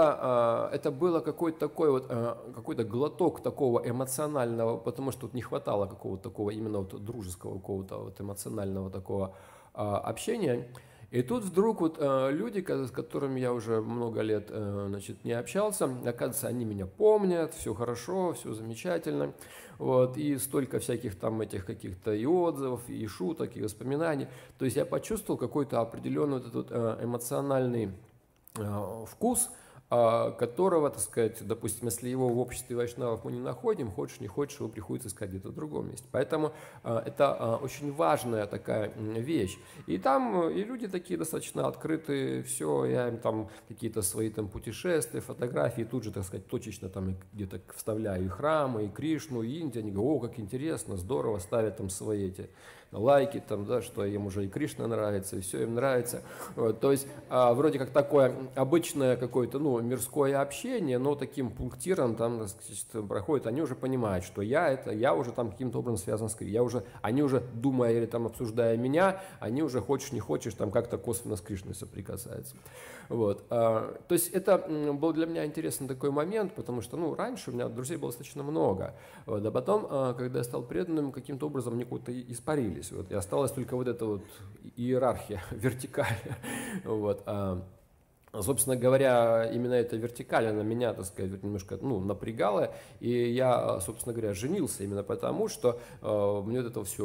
было какой-то такой вот, какой-то глоток такого эмоционального, потому что тут не хватало какого-то такого именно вот дружеского какого-то вот эмоционального такого общения. И тут вдруг вот люди, с которыми я уже много лет, значит, не общался, оказывается, они меня помнят, все хорошо, все замечательно, вот, и столько всяких там этих каких-то и отзывов, и шуток, и воспоминаний. То есть я почувствовал какой-то определенный вот этот эмоциональный вкус, которого, так сказать, допустим, если его в обществе вайшнавов мы не находим, хочешь не хочешь, его приходится искать где-то в другом месте. Поэтому это очень важная такая вещь. И там и люди такие достаточно открытые, все, я им там какие-то свои там путешествия, фотографии, тут же, так сказать, точечно там где-то вставляю и храмы, и Кришну, и Индию, они говорят: о, как интересно, здорово, ставят там свои эти лайки, там, да, что им уже и Кришна нравится, и все им нравится. Вот, то есть вроде как такое обычное какое-то, ну, мирское общение, но таким пунктиром там, значит, проходит, они уже понимают, что я уже там каким-то образом связан с Кришной. Они уже, думая или там обсуждая меня, они уже, хочешь не хочешь, там как-то косвенно с Кришной соприкасаются. Вот. То есть это был для меня интересный такой момент, потому что, ну, раньше у меня друзей было достаточно много, вот, а потом, когда я стал преданным, каким-то образом они куда-то испарились. Вот, и осталась только вот эта вот иерархия, вертикаль. Вот. Собственно говоря, именно эта вертикаль, она меня, так сказать, немножко, ну, напрягала, и я, собственно говоря, женился именно потому, что мне вот это все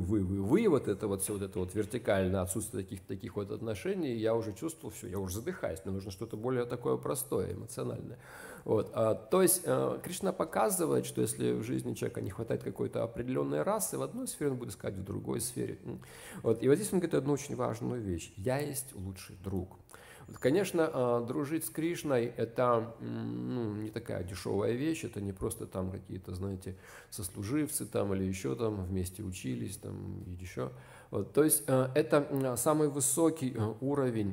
вот это вот все вот это вот вертикальное отсутствие таких вот отношений, я уже чувствовал, все, я уже задыхаюсь, мне нужно что-то более такое простое, эмоциональное. Вот. То есть Кришна показывает, что если в жизни человека не хватает какой-то определенной расы, в одной сфере он будет искать в другой сфере. Вот. И вот здесь он говорит одну очень важную вещь: я есть лучший друг. Конечно, дружить с Кришной – это, ну, не такая дешевая вещь, это не просто там какие-то, знаете, сослуживцы там или еще там вместе учились там и еще. Вот, то есть это самый высокий уровень,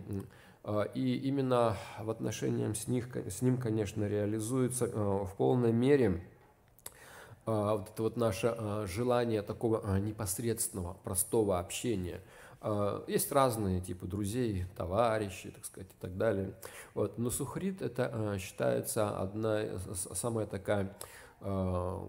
и именно в отношениях с ним, конечно, реализуется в полной мере вот это вот наше желание такого непосредственного, простого общения. Есть разные типы друзей, товарищей, так сказать, и так далее. Вот. Но сухрит – это считается одна самая такая, как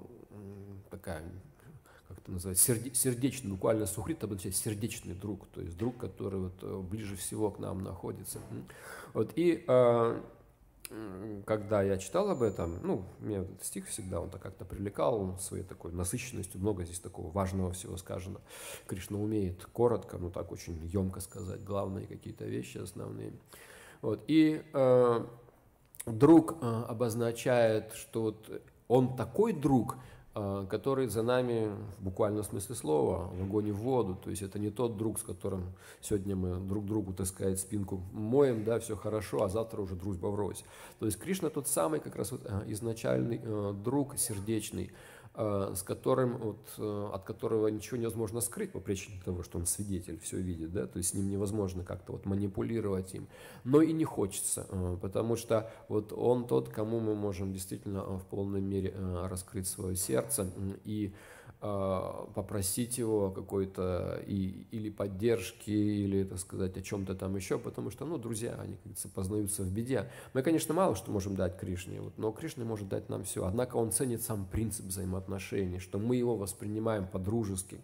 это называется, сердечный, буквально сухрит – это означает сердечный друг, то есть друг, который вот ближе всего к нам находится. Вот. И когда я читал об этом, ну, меня этот стих всегда, он как-то привлекал, он своей такой насыщенностью, много здесь такого важного всего сказано. Кришна умеет коротко, ну так очень емко сказать главные какие-то вещи основные. Вот. И друг обозначает, что вот он такой друг, который за нами в буквальном смысле слова в огонь и в воду. То есть это не тот друг, с которым сегодня мы друг другу, так сказать, спинку моем, да, все хорошо, а завтра уже дружба врозь. То есть Кришна тот самый как раз вот изначальный друг сердечный, с которым, вот, от которого ничего невозможно скрыть по причине того, что он свидетель, все видит, да, то есть с ним невозможно как-то вот манипулировать им, но и не хочется, потому что вот он тот, кому мы можем действительно в полной мере раскрыть свое сердце и попросить его какой-то или поддержки, или, так сказать, о чем-то там еще, потому что, ну, друзья, они, как говорится, познаются в беде. Мы, конечно, мало что можем дать Кришне, вот, но Кришна может дать нам все. Однако он ценит сам принцип взаимоотношений, что мы его воспринимаем по-дружески.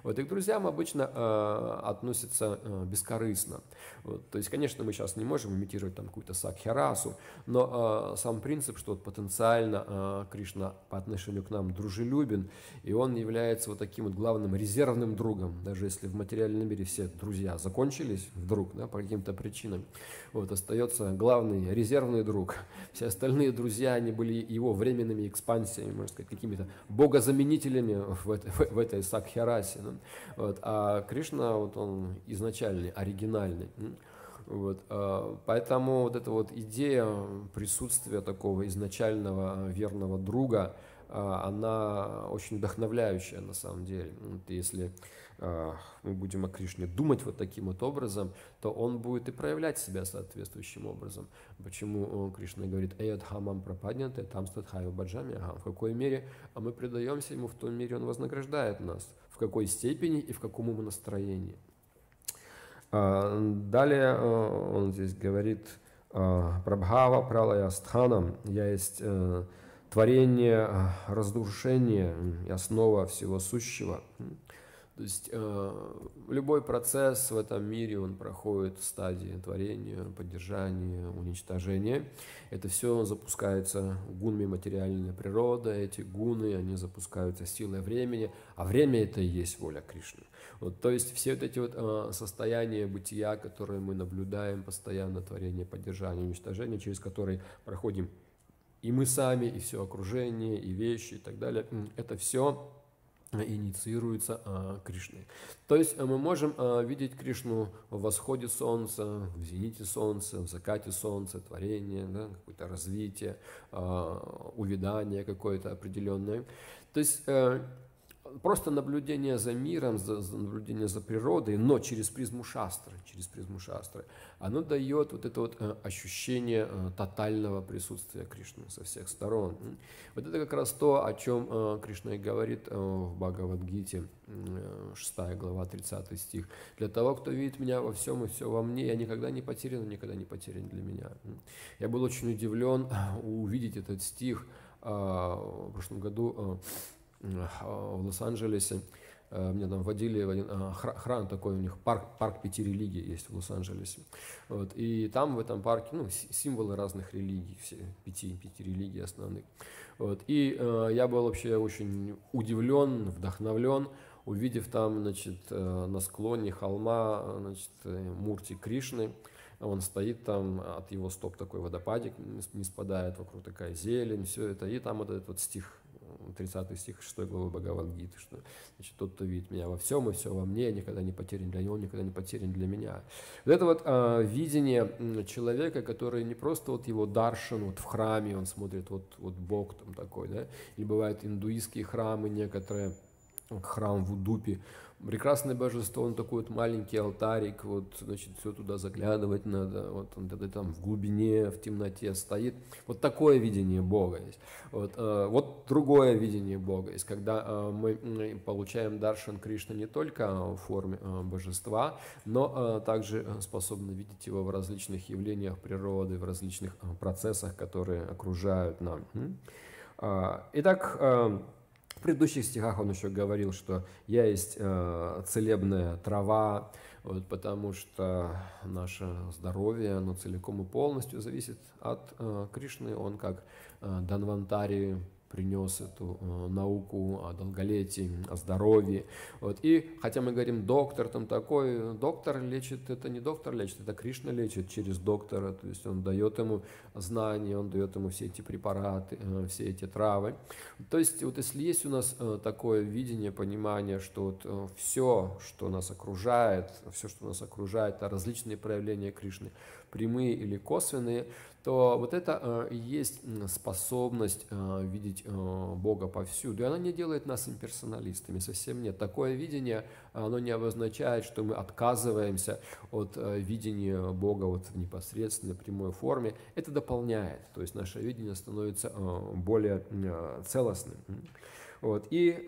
Вот, и к друзьям обычно относятся бескорыстно. Вот, то есть, конечно, мы сейчас не можем имитировать там какую-то сакхи-расу, но сам принцип, что вот потенциально Кришна по отношению к нам дружелюбен, и он является вот таким вот главным резервным другом, даже если в материальном мире все друзья закончились вдруг, да, по каким-то причинам, вот, остается главный резервный друг. Все остальные друзья, они были его временными экспансиями, можно сказать, какими-то богозаменителями в этой сакхи-расе. Да? Вот, а Кришна, вот он изначальный, оригинальный. Вот, поэтому вот эта вот идея присутствия такого изначального верного друга, она очень вдохновляющая на самом деле. Вот если мы будем о Кришне думать вот таким вот образом, то он будет и проявлять себя соответствующим образом. Почему Кришна говорит «Эйадхамам прападнянте там статхаю баджами ахам». В какой мере мы предаемся ему, в том мере он вознаграждает нас. В какой степени и в каком мы настроении. Далее он здесь говорит «Прабхава пралаястханам». Я есть творение, разрушение и основа всего сущего. То есть любой процесс в этом мире, он проходит в стадии творения, поддержания, уничтожения. Это все запускается гунами материальной природы, эти гуны, они запускаются силой времени, а время это и есть воля Кришны. Вот, то есть все вот эти вот состояния бытия, которые мы наблюдаем постоянно, творение, поддержание, уничтожение, через которые проходим и мы сами, и все окружение, и вещи, и так далее, это все инициируется Кришной. То есть мы можем видеть Кришну в восходе солнца, в зените солнца, в закате солнца, творение, да, какое-то развитие, увядание какое-то определенное. То есть просто наблюдение за миром, наблюдение за природой, но через призму шастры, оно дает вот это вот ощущение тотального присутствия Кришны со всех сторон. Вот это как раз то, о чем Кришна и говорит в Бхагавад-гите, 6 глава, 30 стих. «Для того, кто видит меня во всем и все во мне, я никогда не потерян для меня». Я был очень удивлен увидеть этот стих в прошлом году в Лос-Анджелесе. Меня там водили в один храм такой, у них парк 5 религий есть в Лос-Анджелесе. Вот, и там в этом парке символы разных религий, все 5 религий основных. Вот, и я был вообще очень удивлен, вдохновлен, увидев там, значит, на склоне холма, значит, мурти Кришны. Он стоит там, от его стоп такой водопадик не спадает, вокруг такая зелень, все это. И там вот этот вот стих, 30 стих 6 главы Бхагавад-гиты, что, значит, тот, кто видит меня во всем и все во мне, никогда не потерян для него, никогда не потерян для меня. Вот это вот видение человека, который не просто вот его даршан, вот в храме он смотрит, вот Бог там такой, да, или бывают индуистские храмы некоторые, храм в Удупе, прекрасное божество, он такой вот маленький алтарик, вот, значит, все туда заглядывать надо, вот он там в глубине, в темноте стоит. Вот такое видение Бога есть. Вот другое видение Бога есть, когда мы получаем даршан Кришны не только в форме божества, но также способны видеть его в различных явлениях природы, в различных процессах, которые окружают нам. Итак, в предыдущих стихах он еще говорил, что я есть целебная трава, вот, потому что наше здоровье, оно целиком и полностью зависит от Кришны. Он как Данвантари принес эту науку о долголетии, о здоровье. Вот. И хотя мы говорим, доктор там такой, доктор лечит, это не доктор лечит, это Кришна лечит через доктора, то есть он дает ему знания, он дает ему все эти препараты, все эти травы. То есть вот если есть у нас такое видение, понимание, что вот все, что нас окружает, это различные проявления Кришны, прямые или косвенные, то вот это и есть способность видеть Бога повсюду. И она не делает нас имперсоналистами, совсем нет. Такое видение, оно не обозначает, что мы отказываемся от видения Бога вот в непосредственной прямой форме. Это дополняет, то есть наше видение становится более целостным. Вот. И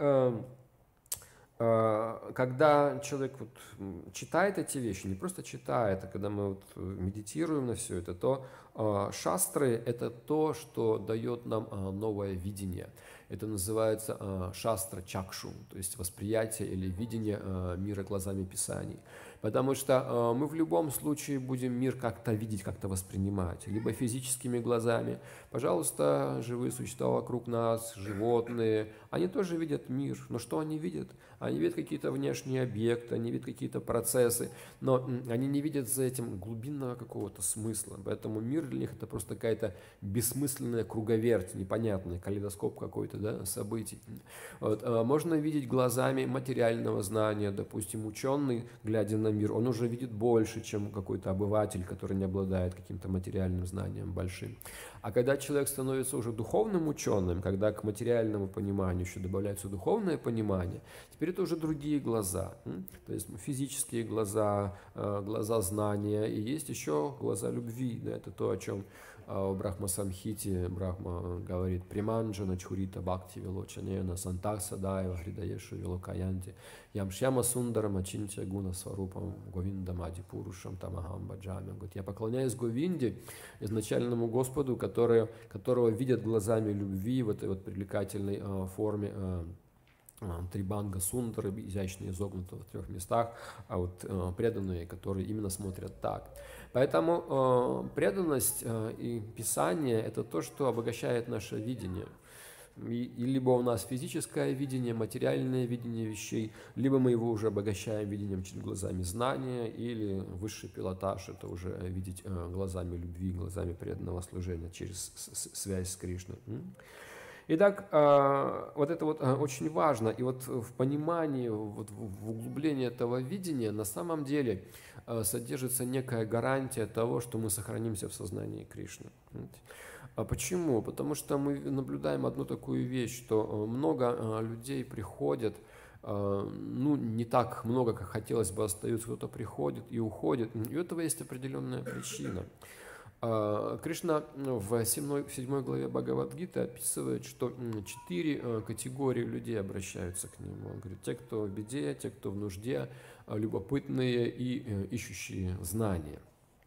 когда человек вот читает эти вещи, не просто читает, а когда мы вот медитируем на все это, то Шастры – это то, что дает нам новое видение. Это называется шастра чакшу, то есть восприятие или видение мира глазами Писаний. Потому что мы в любом случае будем мир как-то видеть, как-то воспринимать. Либо физическими глазами. Пожалуйста, живые существа вокруг нас, животные, они тоже видят мир. Но что они видят? Они видят какие-то внешние объекты, они видят какие-то процессы, но они не видят за этим глубинного какого-то смысла. Поэтому мир для них это просто какая-то бессмысленная круговерть, непонятная, калейдоскоп какой-то, да, событий. Вот. Можно видеть глазами материального знания. Допустим, ученый, глядя на мир, он уже видит больше, чем какой-то обыватель, который не обладает каким-то материальным знанием большим. А когда человек становится уже духовным ученым, когда к материальному пониманию еще добавляется духовное понимание, теперь это уже другие глаза. То есть физические глаза, глаза знания, и есть еще глаза любви. Да, это то, о чем в Брахма-самхите Брахма говорит: «Приманджана чхурита бхакти велочанена сантах садаева хридаешу велокаянти ямшьяма сундарам ачинтя гуна сварупам говиндам ади пурушам тамахам баджами». Он говорит: я поклоняюсь Говинде, изначальному Господу, которого видят глазами любви в этой вот привлекательной форме Трибанга Сундары, изящно изогнуты в 3 местах, а вот преданные, которые именно смотрят так. Поэтому преданность и Писание – это то, что обогащает наше видение. И либо у нас физическое видение, материальное видение вещей, либо мы его уже обогащаем видением через глазами знания, или высший пилотаж – это уже видеть глазами любви, глазами преданного служения через связь с Кришной. Итак, вот это вот очень важно, и вот в понимании, вот в углублении этого видения на самом деле содержится некая гарантия того, что мы сохранимся в сознании Кришны. А почему? Потому что мы наблюдаем одну такую вещь, что много людей приходят, ну, не так много, как хотелось бы, остаются, кто-то приходит и уходит, и у этого есть определенная причина. Кришна в 7 главе Бхагавад-гиты описывает, что 4 категории людей обращаются к нему. Он говорит: те, кто в беде, те, кто в нужде, любопытные и ищущие знания.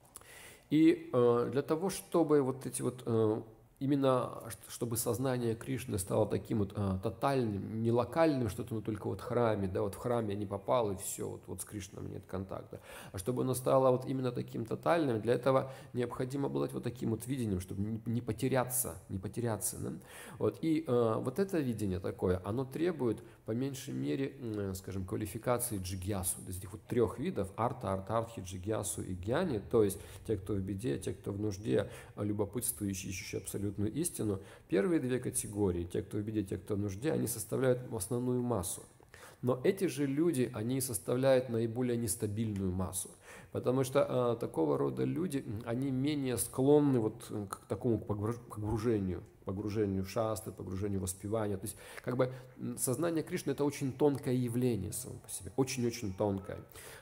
И для того, чтобы вот эти вот именно чтобы сознание Кришны стало таким вот тотальным, не локальным, что-то, но только вот в храме, да, вот в храме я не попал и все, вот с Кришной нет контакта, а чтобы оно стало вот именно таким тотальным, для этого необходимо обладать вот таким вот видением, чтобы не потеряться, да? Вот, и вот это видение такое, оно требует по меньшей мере, скажем, квалификации джигьясу, из этих вот 3 видов: арта, артархи, джигьясу и гьяни, то есть те, кто в беде, те, кто в нужде, любопытствующие, ищущие абсолютную истину. Первые 2 категории, те, кто в беде, те, кто в нужде, они составляют основную массу. Но эти же люди, они составляют наиболее нестабильную массу, потому что такого рода люди, они менее склонны вот к такому погружению в шастры, погружению в воспевание. То есть как бы сознание Кришны – это очень тонкое явление само по себе, очень-очень тонкое.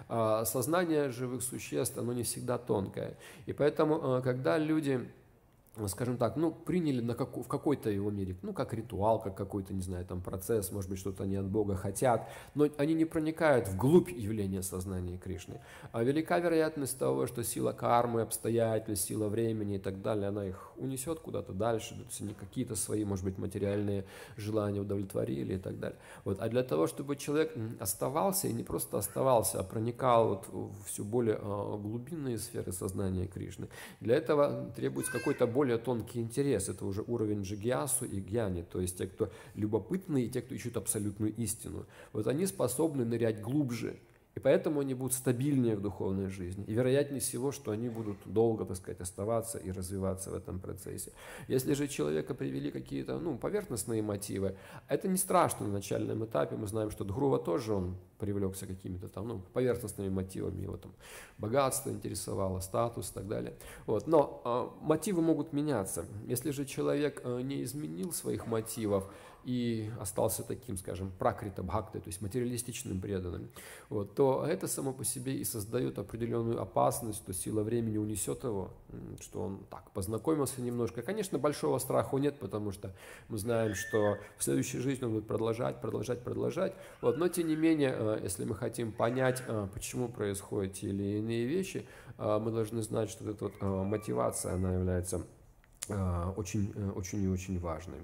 Сознание живых существ, оно не всегда тонкое. И поэтому, когда люди, скажем так, ну, приняли в какой-то его мере, ну, как ритуал, как какой-то, не знаю, там процесс, может быть, что-то они от Бога хотят, но они не проникают вглубь явления сознания Кришны. А велика вероятность того, что сила кармы, обстоятельств, сила времени и так далее, она их унесет куда-то дальше, то есть они какие-то свои, может быть, материальные желания удовлетворили и так далее. Вот. А для того, чтобы человек оставался, и не просто оставался, а проникал вот в все более глубинные сферы сознания Кришны, для этого требуется какой-то более тонкий интерес. Это уже уровень джигьясу и гьяни, то есть те, кто любопытны, и те, кто ищут абсолютную истину. Вот они способны нырять глубже, и поэтому они будут стабильнее в духовной жизни. И вероятнее всего, что они будут долго, так сказать, оставаться и развиваться в этом процессе. Если же человека привели какие-то, ну, поверхностные мотивы, это не страшно на начальном этапе. Мы знаем, что Дхрува тоже он привлекся какими-то там, ну, поверхностными мотивами. Его там богатство интересовало, статус и так далее. Вот. Но мотивы могут меняться. Если же человек не изменил своих мотивов и остался таким, скажем, пракрита бхактой, то есть материалистичным преданным, вот, то это само по себе и создает определенную опасность, что сила времени унесет его, что он так познакомился немножко. Конечно, большого страха нет, потому что мы знаем, что в следующей жизни он будет продолжать. Вот, но тем не менее если мы хотим понять, почему происходят те или иные вещи, мы должны знать, что эта вот мотивация, она является очень и очень важной.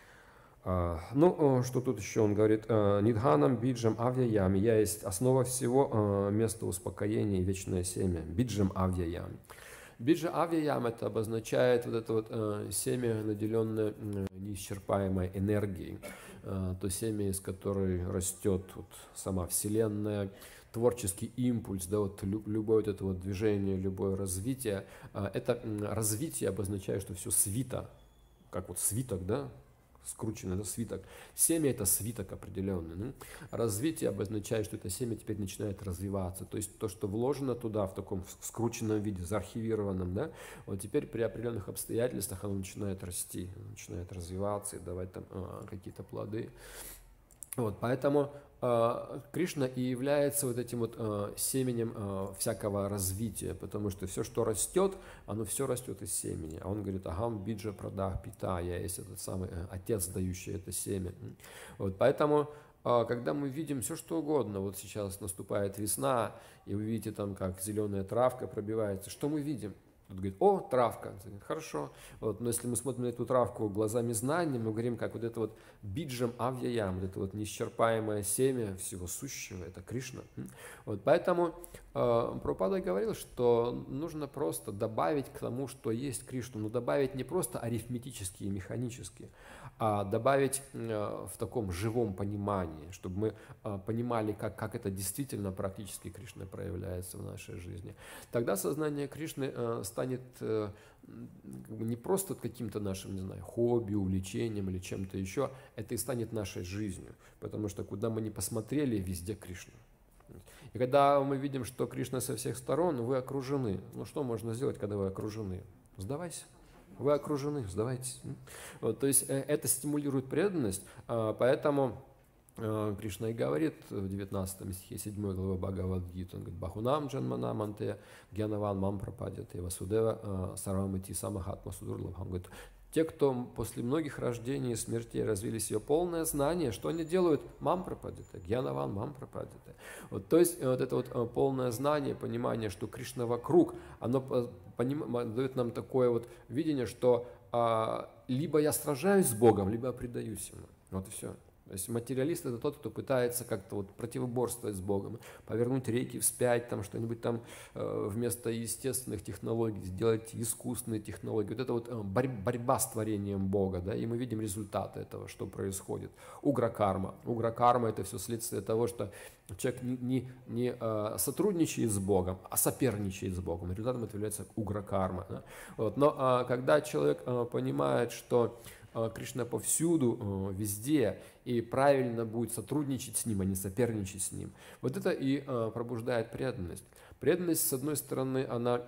Ну, что тут еще он говорит? Нидханам, биджам, авьяям. Я есть основа всего, место успокоения и вечное семя. Биджам, авьяям. Биджа авьяям это обозначает вот это вот семя, наделенное неисчерпаемой энергией. То семя, из которой растет вот сама Вселенная, творческий импульс, да, вот любое вот это вот движение, любое развитие. Это развитие обозначает, что все свито, как вот свиток, да, скрученный, это свиток. Семя это свиток определенный. Развитие обозначает, что это семя теперь начинает развиваться. То есть то, что вложено туда в таком скрученном виде, заархивированном, да, вот теперь при определенных обстоятельствах оно начинает расти, начинает развиваться и давать там какие-то плоды. Вот, поэтому Кришна и является вот этим вот семенем всякого развития, потому что все, что растет, оно все растет из семени. А он говорит: агам биджа прадах пита, я есть этот самый отец, дающий это семя. Вот, поэтому, когда мы видим все, что угодно, вот сейчас наступает весна, и вы видите там, как зеленая травка пробивается, что мы видим? Тут говорит: о, травка. Хорошо. Вот, но если мы смотрим на эту травку глазами знания, мы говорим, как вот это вот биджам авьяям, вот это вот неисчерпаемое семя всего сущего, это Кришна. Вот, поэтому Прабхупада говорил, что нужно просто добавить к тому, что есть Кришну, но добавить не просто арифметически и механически, а добавить в таком живом понимании, чтобы мы понимали, как это действительно практически Кришна проявляется в нашей жизни. Тогда сознание Кришны станет не просто каким-то нашим, не знаю, хобби, увлечением или чем-то еще, это и станет нашей жизнью, потому что куда мы ни посмотрели, везде Кришна. И когда мы видим, что Кришна со всех сторон, вы окружены. Ну что можно сделать, когда вы окружены? Сдавайся. Вы окружены, сдавайтесь. Вот, то есть это стимулирует преданность, поэтому Кришна и говорит в 19 стихе 7 главы Бхагавад-гиты, он говорит: «Бахунам джанманам анте гьянаван мам прападяте васудева сарвамити самахатма судурлабхам». Говорит: те, кто после многих рождений и смертей развили себе полное знание, что они делают? Мам прападяте, гьянаван мам прападяте. Вот, то есть вот это вот полное знание, понимание, что Кришна вокруг, оно дает нам такое вот видение, что либо я сражаюсь с Богом, либо я предаюсь Ему. Вот и все. То есть материалист — это тот, кто пытается как-то вот противоборствовать с Богом, повернуть рейки вспять, там что-нибудь там вместо естественных технологий сделать искусственные технологии. Вот это вот борьба с творением Бога, да, и мы видим результаты этого, что происходит. Угра-карма. Угра-карма — это все следствие того, что человек не сотрудничает с Богом, а соперничает с Богом. Результатом это является угра-карма. Да? Вот. Но когда человек понимает, что Кришна повсюду, везде, и правильно будет сотрудничать с Ним, а не соперничать с Ним. Вот это и пробуждает преданность. Преданность, с одной стороны, она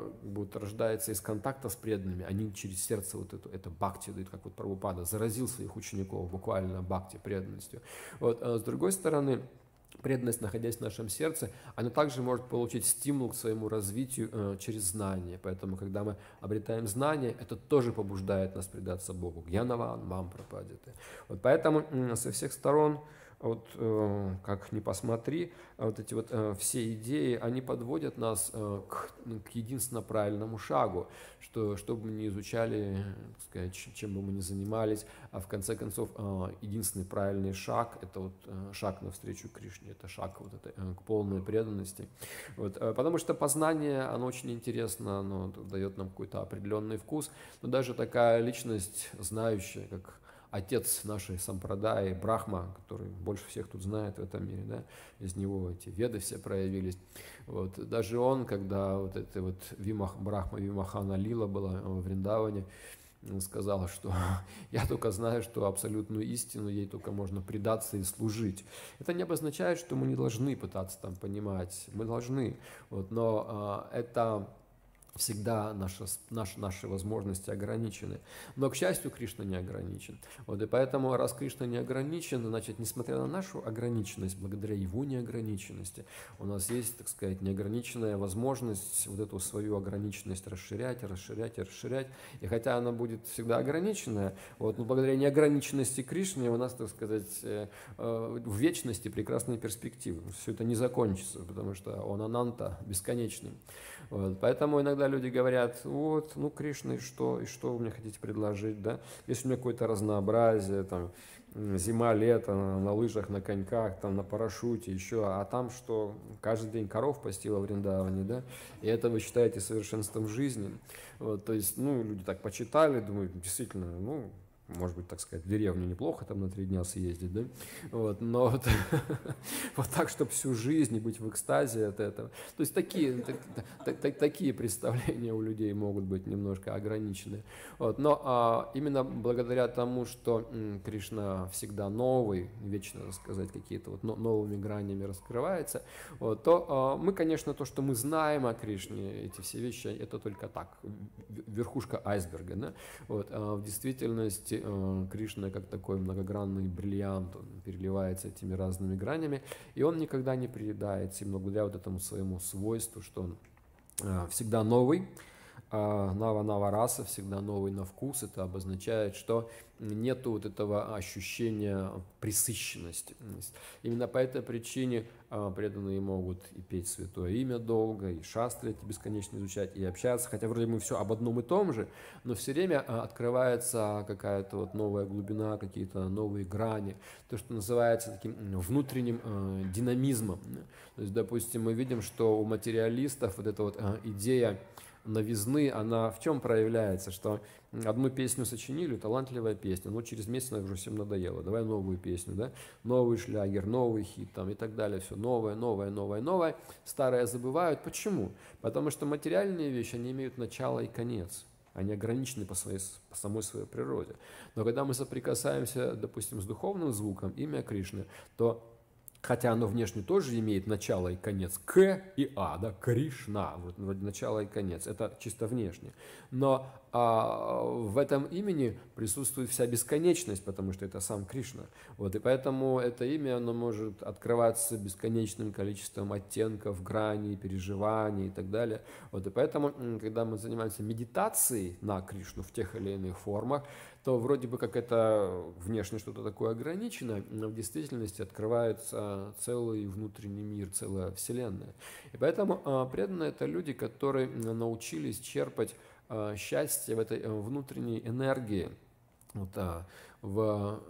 рождается из контакта с преданными, они через сердце вот это бхакти дают, как вот Прабхупада заразил своих учеников буквально бхакти, преданностью. Вот. А с другой стороны, преданность, находясь в нашем сердце, она также может получить стимул к своему развитию через знание. Поэтому, когда мы обретаем знание, это тоже побуждает нас предаться Богу. Гьянаван мам прападяте. Вот поэтому со всех сторон, вот как ни посмотри, вот эти вот все идеи, они подводят нас к единственно правильному шагу, что бы мы ни изучали, так сказать, чем бы мы ни занимались, а в конце концов единственный правильный шаг — это вот шаг навстречу Кришне, это шаг вот этой, к полной преданности. Вот, потому что познание, оно очень интересно, оно дает нам какой-то определенный вкус, но даже такая личность, знающая, как отец нашей сампрадаи, Брахма, который больше всех тут знает в этом мире, да, из него эти веды все проявились. Вот. Даже он, когда вот это вот Брахма Вимахана Лила была в Вриндаване, сказал, что я только знаю, что абсолютную истину, ей только можно предаться и служить. Это не обозначает, что мы не должны пытаться там понимать, мы должны, вот, но это всегда наши возможности ограничены. Но, к счастью, Кришна не ограничен. Вот, и поэтому, раз Кришна не ограничен, значит, несмотря на нашу ограниченность, благодаря его неограниченности, у нас есть, так сказать, неограниченная возможность вот эту свою ограниченность расширять. И хотя она будет всегда ограниченная, вот, но благодаря неограниченности Кришны у нас, так сказать, в вечности прекрасные перспективы. Все это не закончится, потому что он ананта, бесконечный. Вот, поэтому иногда люди говорят: вот, ну, Кришна, и что вы мне хотите предложить, да? Есть у меня какое-то разнообразие, там, зима, лето, на лыжах, на коньках, там, на парашюте, еще, а там что, каждый день коров пасти во Вриндаване, да? И это вы считаете совершенством жизни. Вот, то есть, ну, люди так почитали, думают, действительно, ну, может быть, так сказать, в деревню неплохо там на 3 дня съездить, да? Вот, но вот, вот так, чтобы всю жизнь быть в экстазе от этого. То есть такие представления у людей могут быть немножко ограничены. Вот, но именно благодаря тому, что Кришна всегда новый, вечно, так сказать, какие-то вот новыми гранями раскрывается, вот, то мы, конечно, то, что мы знаем о Кришне, эти все вещи, это только так, верхушка айсберга, да? Вот, в действительности Кришна как такой многогранный бриллиант, он переливается этими разными гранями, и он никогда не приедается, именно благодаря вот этому своему свойству, что он всегда новый, нава раса, всегда новый на вкус. Это обозначает, что нету вот этого ощущения пресыщенности. Именно по этой причине преданные могут и петь святое имя долго, и шастры эти бесконечно изучать, и общаться, хотя вроде мы все об одном и том же, но все время открывается какая-то вот новая глубина, какие-то новые грани, то, что называется таким внутренним динамизмом. То есть, допустим, мы видим, что у материалистов вот эта вот идея новизны, она в чем проявляется? Что одну песню сочинили, талантливая песня, но через месяц она уже всем надоела, давай новую песню, да? Новый шлягер, новый хит там, и так далее, все новое, старое забывают. Почему? Потому что материальные вещи, они имеют начало и конец. Они ограничены по самой своей природе. Но когда мы соприкасаемся, допустим, с духовным звуком, имя Кришны, то хотя оно внешне тоже имеет начало и конец, К и А, да, Кришна, вот вроде начало и конец, это чисто внешне. Но в этом имени присутствует вся бесконечность, потому что это сам Кришна. Вот, и поэтому это имя, оно может открываться бесконечным количеством оттенков, граней, переживаний и так далее. Вот, и поэтому, когда мы занимаемся медитацией на Кришну в тех или иных формах, то вроде бы как это внешне что-то такое ограниченное, но в действительности открывается целый внутренний мир, целая вселенная. И поэтому преданные — это люди, которые научились черпать счастье в этой внутренней энергии. Вот, в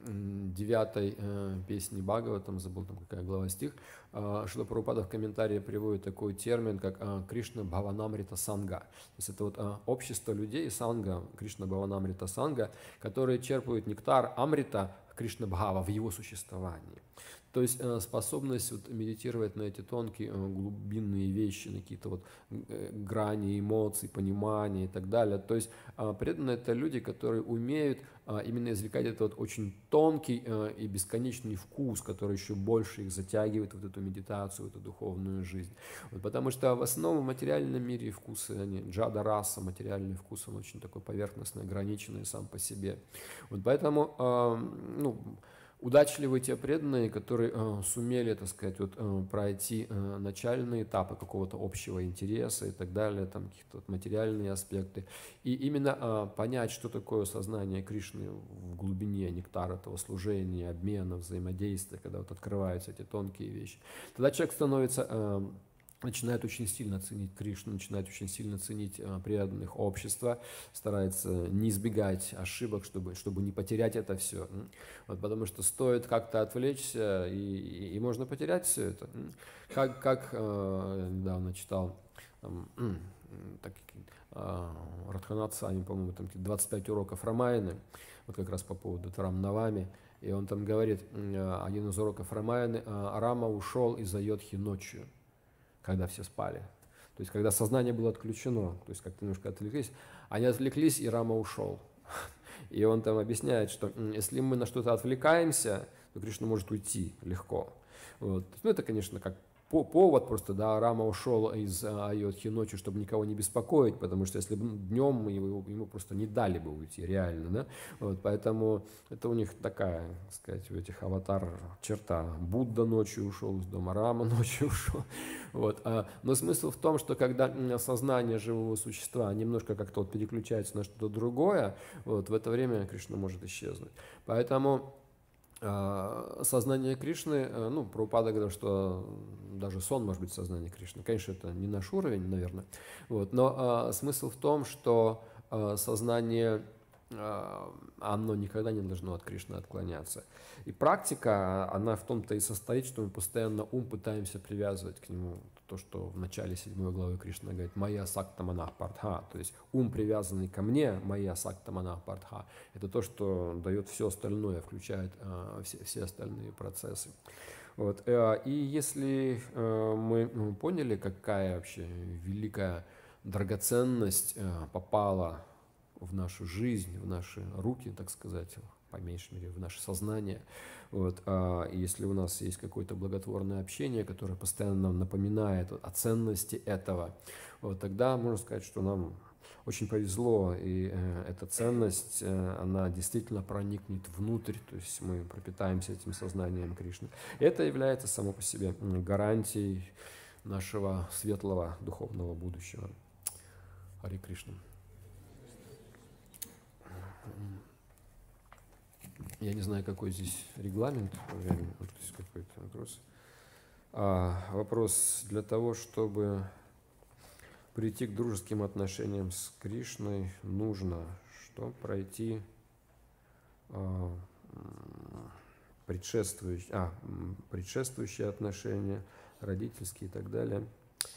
9-й песне Бхагаватам, забыл там какая глава стих, Шрила Прабхупада в комментарии приводит такой термин, как Кришна Бхаванамрита Санга. То есть это вот общество людей, санга, Кришна Бхаванамрита Санга, которые черпают нектар Амрита Кришна Бхава в его существовании. То есть способность вот медитировать на эти тонкие глубинные вещи, на какие-то вот грани эмоций, понимания и так далее. То есть преданные — это люди, которые умеют именно извлекать этот вот очень тонкий и бесконечный вкус, который еще больше их затягивает в вот эту медитацию, в эту духовную жизнь. Вот, потому что в основном в материальном мире вкусы, они джада раса, материальный вкус, он очень такой поверхностный, ограниченный сам по себе. Вот поэтому, удачливы те преданные, которые сумели, так сказать, вот, пройти начальные этапы какого-то общего интереса и так далее, там какие-то вот материальные аспекты, и именно понять, что такое сознание Кришны в глубине нектара этого служения, обмена, взаимодействия, когда вот открываются эти тонкие вещи. Тогда человек становится начинает очень сильно ценить Кришну, начинает очень сильно ценить преданных общества, старается не избегать ошибок, чтобы не потерять это все. Вот, потому что стоит как-то отвлечься, и можно потерять все это. Как недавно читал Радханат Сами, по-моему, там 25 уроков Рамаяны, вот как раз по поводу Тарам Навами, и он там говорит, один из уроков Рамаяны, Рама ушел из Айодхи ночью, когда все спали. То есть, когда сознание было отключено, то есть, как-то немножко отвлеклись, они отвлеклись, и Рама ушел. И он там объясняет, что если мы на что-то отвлекаемся, то Кришна может уйти легко. Вот. Ну, это, конечно, как повод просто, да, Рама ушел из Айодхи ночью, чтобы никого не беспокоить, потому что если бы днем ему просто не дали бы уйти, реально, да, вот, поэтому это у них такая, так сказать, у этих аватар черта. Будда ночью ушел из дома, Рама ночью ушел, вот, но смысл в том, что когда сознание живого существа немножко как-то вот переключается на что-то другое, вот, в это время Кришна может исчезнуть, поэтому сознание Кришны, ну, Прабхупада говорил, что даже сон может быть сознание Кришны. Конечно, это не наш уровень, наверное. Вот. Но смысл в том, что сознание, оно никогда не должно от Кришны отклоняться. И практика, она в том-то и состоит, что мы постоянно ум пытаемся привязывать к нему. То, что в начале 7 главы Кришна говорит «Майя сакта манах партха», то есть ум, привязанный ко мне, «Майя сакта манах партха», это то, что дает все остальное, включает все остальные процессы. Вот. И если мы поняли, какая вообще великая драгоценность попала в нашу жизнь, в наши руки, так сказать, по меньшей мере, в наше сознание. Вот. И если у нас есть какое-то благотворное общение, которое постоянно нам напоминает о ценности этого, вот, тогда можно сказать, что нам очень повезло, и эта ценность, она действительно проникнет внутрь, то есть мы пропитаемся этим сознанием Кришны. И это является само по себе гарантией нашего светлого духовного будущего. Харе Кришна. Я не знаю, какой здесь регламент, вот здесь какой-то вопрос. Вопрос: для того, чтобы прийти к дружеским отношениям с Кришной, нужно что? Пройти предшествующие отношения, родительские и так далее.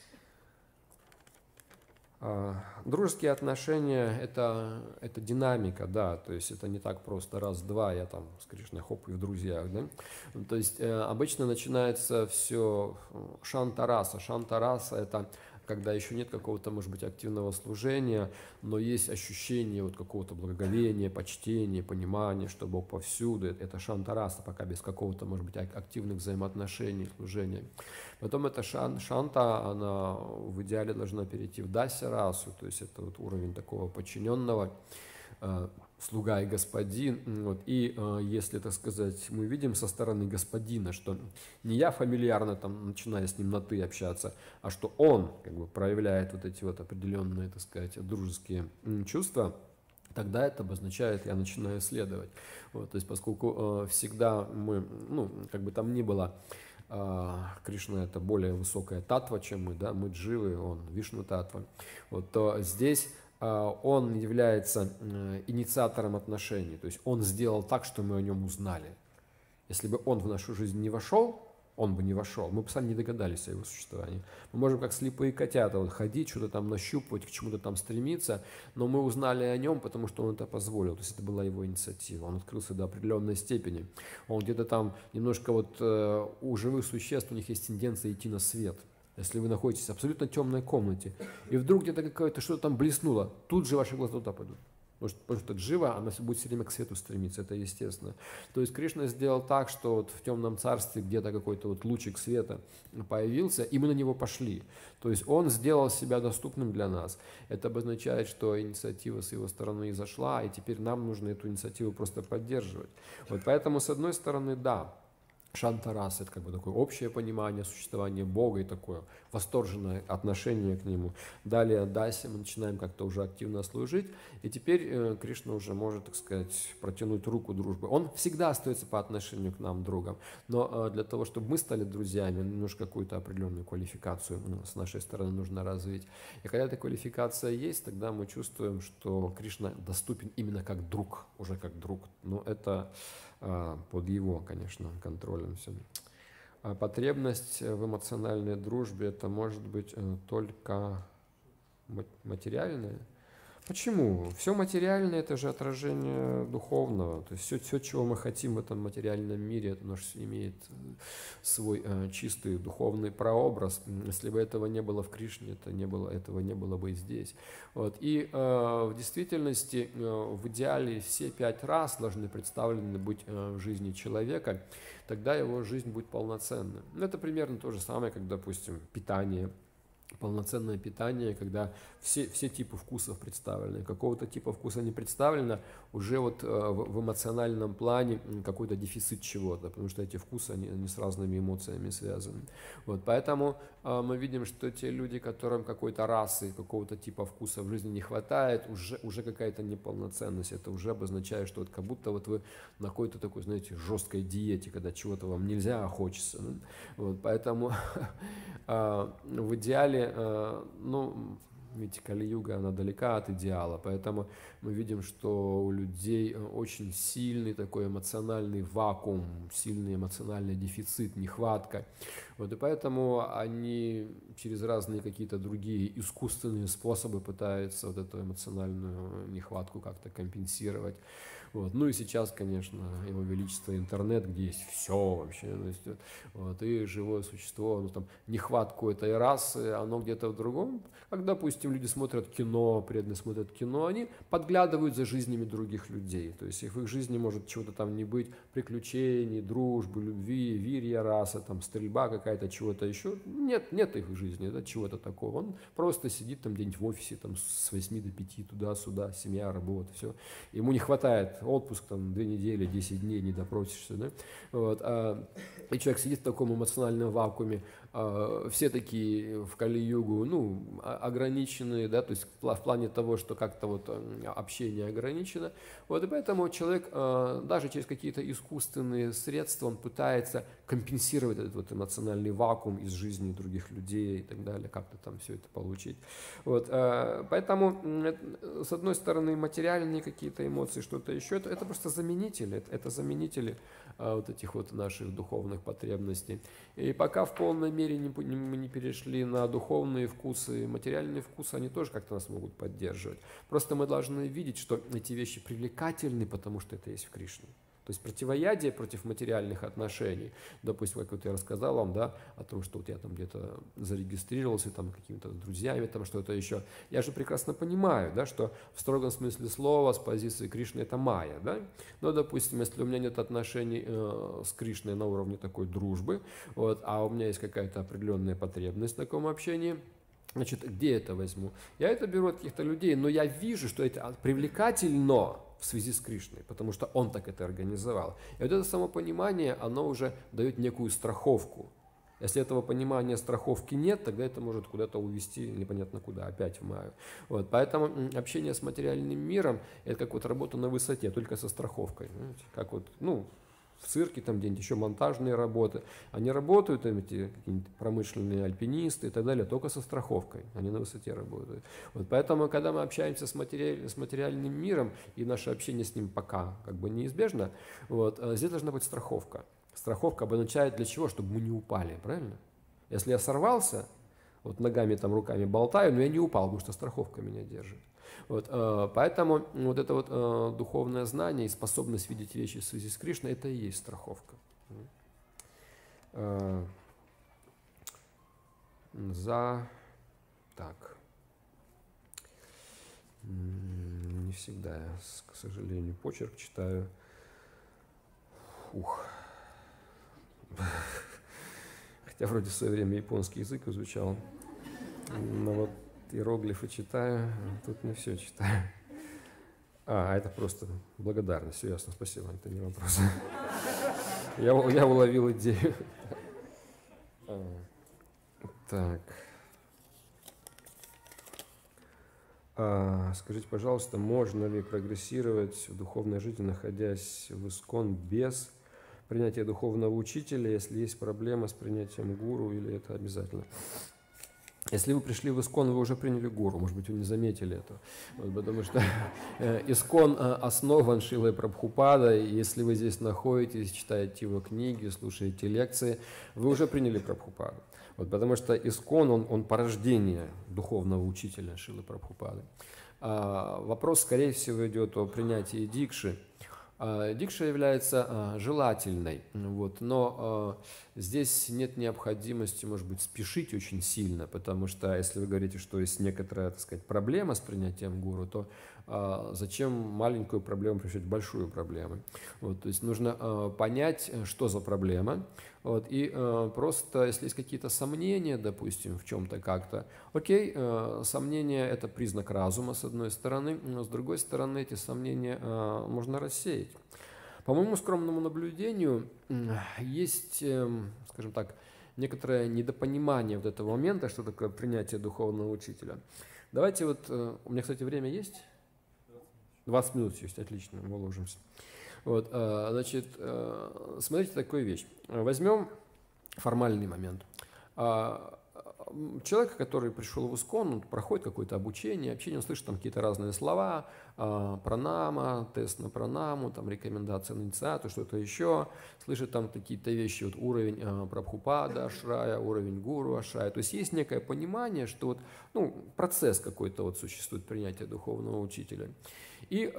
Дружеские отношения это динамика, да, то есть это не так просто раз-два, я там с Кришной хоп и в друзьях, да. То есть обычно начинается все шантараса. Шантараса это когда еще нет какого-то, может быть, активного служения, но есть ощущение вот какого-то благоговения, почтения, понимания, что Бог повсюду. Это шантараса, пока без какого-то, может быть, активных взаимоотношений, служения. Потом эта шанта, она в идеале должна перейти в дася-расу, то есть это вот уровень такого подчиненного, слуга и господин. Вот. И если, так сказать, мы видим со стороны господина, что не я фамильярно там начинаю с ним на «ты» общаться, а что он как бы проявляет вот эти вот определенные, так сказать, дружеские чувства, тогда это обозначает, я начинаю следовать. Вот. То есть поскольку всегда мы, ну, как бы там ни было, Кришна это более высокая татва, чем мы, да, мы дживы, он вишну татва, вот, то здесь он является инициатором отношений, то есть он сделал так, что мы о нем узнали. Если бы он в нашу жизнь не вошел, он бы не вошел, мы бы сами не догадались о его существовании. Мы можем как слепые котята вот ходить, что-то там нащупывать, к чему-то там стремиться, но мы узнали о нем, потому что он это позволил, то есть это была его инициатива, он открылся до определенной степени. Он где-то там немножко вот у живых существ у них есть тенденция идти на свет. Если вы находитесь в абсолютно темной комнате, и вдруг где-то какое-то что-то там блеснуло, тут же ваши глаза туда пойдут. Потому что джива, она будет все время к свету стремиться, это естественно. То есть Кришна сделал так, что вот в темном царстве где-то какой-то вот лучик света появился, и мы на него пошли. То есть он сделал себя доступным для нас. Это обозначает, что инициатива с его стороны изошла, и теперь нам нужно эту инициативу просто поддерживать. Вот поэтому, с одной стороны, да, шантарас — это как бы такое общее понимание существования Бога и такое восторженное отношение к Нему. Далее даси, мы начинаем как-то уже активно служить, и теперь Кришна уже может, так сказать, протянуть руку дружбы. Он всегда остается по отношению к нам другом, но для того, чтобы мы стали друзьями, немножко какую-то определенную квалификацию с нашей стороны нужно развить. И когда эта квалификация есть, тогда мы чувствуем, что Кришна доступен именно как друг, уже как друг. Но это под его, конечно, контролем все. Потребность в эмоциональной дружбе — это может быть только материальная. Почему? Все материальное – это же отражение духовного. То есть все, чего мы хотим в этом материальном мире, это наш имеет свой чистый духовный прообраз. Если бы этого не было в Кришне, этого не было бы и здесь. Вот. И в действительности, в идеале, все 5 рас должны представлены быть в жизни человека, тогда его жизнь будет полноценной. Это примерно то же самое, как, допустим, питание. Полноценное питание, когда все типы вкусов представлены. Какого-то типа вкуса не представлено, уже вот в эмоциональном плане какой-то дефицит чего-то, потому что эти вкусы, они с разными эмоциями связаны. Вот, поэтому мы видим, что те люди, которым какой-то расы, какого-то типа вкуса в жизни не хватает, уже какая-то неполноценность. Это уже обозначает, что вот как будто вот вы на какой-то такой, знаете, жесткой диете, когда чего-то вам нельзя, а хочется. Вот, поэтому в идеале, ну, ведь Кали-юга, она далека от идеала, поэтому мы видим, что у людей очень сильный такой эмоциональный вакуум, сильный эмоциональный дефицит, нехватка. Вот, и поэтому они через разные какие-то другие искусственные способы пытаются вот эту эмоциональную нехватку как-то компенсировать. Вот. Ну и сейчас, конечно, Его Величество интернет, где есть все вообще, то есть, вот, и живое существо, ну, там, нехватку этой расы, оно где-то в другом. Как, допустим, люди смотрят кино, преданно смотрят кино, они подглядывают за жизнями других людей, то есть в их жизни может чего-то там не быть, приключений, дружбы, любви, вирья раса, там, стрельба какая-то, чего-то еще. Нет их в жизни, да, чего-то такого. Он просто сидит там где-нибудь в офисе, там, с 8 до 5, туда-сюда, семья, работа, все. Ему не хватает отпуск, там, 2 недели, 10 дней, не допросишься, да? Вот, и человек сидит в таком эмоциональном вакууме, все такие в Кали-югу, ну, ограниченные, да, то есть в плане того, что как-то вот общение ограничено, вот, и поэтому человек даже через какие-то искусственные средства, он пытается компенсировать этот вот эмоциональный вакуум из жизни других людей и так далее, как-то там все это получить, вот, поэтому, с одной стороны, материальные какие-то эмоции, что-то еще, это просто заменители, это заменители вот этих вот наших духовных потребностей. И пока в полной мере мы не перешли на духовные вкусы, материальные вкусы, они тоже как-то нас могут поддерживать. Просто мы должны видеть, что эти вещи привлекательны, потому что это есть в Кришне. То есть противоядие против материальных отношений, допустим, как вот я рассказал вам, да, о том, что вот я там где-то зарегистрировался там какими-то друзьями, там что-то еще. Я же прекрасно понимаю, да, что в строгом смысле слова с позиции Кришны это майя, да. Но, допустим, если у меня нет отношений с Кришной на уровне такой дружбы, вот, а у меня есть какая-то определенная потребность в таком общении, значит, где я это возьму? Я это беру от каких-то людей, но я вижу, что это привлекательно в связи с Кришной, потому что он так это организовал. И вот это самопонимание, оно уже дает некую страховку. Если этого понимания страховки нет, тогда это может куда-то увести непонятно куда, опять в майю. Вот, поэтому общение с материальным миром – это как вот работа на высоте, только со страховкой. Знаете, как вот, ну, в цирке, там где-нибудь еще монтажные работы. Они работают, там, эти какие-нибудь промышленные альпинисты и так далее, только со страховкой. Они на высоте работают. Вот поэтому, когда мы общаемся с материальным миром, и наше общение с ним пока как бы неизбежно, вот, здесь должна быть страховка. Страховка обозначает для чего? Чтобы мы не упали, правильно? Если я сорвался, вот ногами, там, руками болтаю, но я не упал, потому что страховка меня держит. Вот, поэтому вот это вот духовное знание и способность видеть вещи в связи с Кришной, это и есть страховка. Так. Не всегда я, к сожалению, почерк читаю. Хотя вроде в свое время японский язык изучал, но вот иероглифы читаю, тут не все читаю. Это просто благодарность, все ясно, спасибо, это не вопрос. Я уловил идею. Так. Скажите, пожалуйста, можно ли прогрессировать в духовной жизни, находясь в ИСККОН без принятия духовного учителя, если есть проблема с принятием гуру, или это обязательно? Если вы пришли в ИСККОН, вы уже приняли гуру, может быть, вы не заметили этого, вот, потому что ИСККОН основан Шрилой Прабхупадой, и если вы здесь находитесь, читаете его книги, слушаете лекции, вы уже приняли Прабхупаду. Вот, потому что ИСККОН, он порождение духовного учителя Шрилы Прабхупады. Вопрос, скорее всего, идет о принятии дикши. Дикша является желательной, вот, но здесь нет необходимости, может быть, спешить очень сильно, потому что если вы говорите, что есть некоторая, так сказать, проблема с принятием гуру, то зачем маленькую проблему превращать в большую проблему? Вот, то есть нужно понять, что за проблема, вот, и просто, если есть какие-то сомнения, допустим, в чем-то как-то, окей, сомнения – это признак разума, с одной стороны, но с другой стороны эти сомнения можно рассеять. По моему скромному наблюдению, есть, скажем так, некоторое недопонимание вот этого момента, что такое принятие духовного учителя. Давайте вот, у меня, кстати, время есть? 20 минут есть, отлично, мы уложимся. Вот, значит, смотрите такую вещь. Возьмем формальный момент. Человек, который пришел в Искон, он проходит какое-то обучение, он слышит там какие-то разные слова, пранама, тест на пранаму, там рекомендация на инициату, что-то еще, слышит там какие-то вещи, вот уровень Прабхупада Ашрая, уровень Гуру Ашрая. То есть есть некое понимание, что вот, ну, процесс какой-то вот существует принятия духовного учителя. И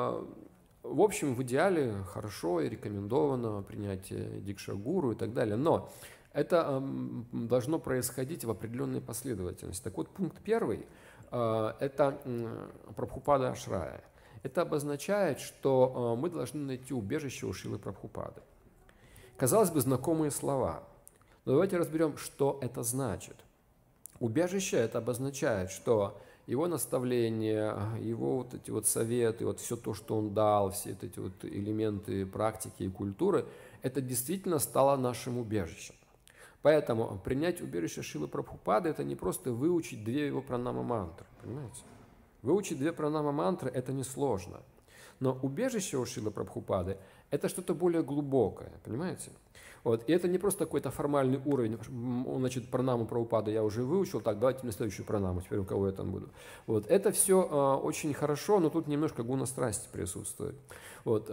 в общем, в идеале хорошо и рекомендовано принятие дикша-гуру и так далее, но это должно происходить в определенной последовательности. Так вот, пункт первый – это Прабхупада Ашрая. Это обозначает, что мы должны найти убежище у Шрилы Прабхупады. Казалось бы, знакомые слова, но давайте разберем, что это значит. Убежище – это обозначает, что его наставления, его вот эти вот советы, вот все то, что он дал, все эти вот элементы практики и культуры, это действительно стало нашим убежищем. Поэтому принять убежище Шрилы Прабхупады – это не просто выучить 2 его пранама-мантры, понимаете? Выучить 2 пранама-мантры – это несложно. Но убежище у Шрилы Прабхупады – это что-то более глубокое, понимаете? Вот. И это не просто какой-то формальный уровень, значит, пранаму Прабхупады я уже выучил, так, давайте мне следующую пранаму, теперь у кого я там буду. Вот. Это все очень хорошо, но тут немножко гуна страсти присутствует. Вот.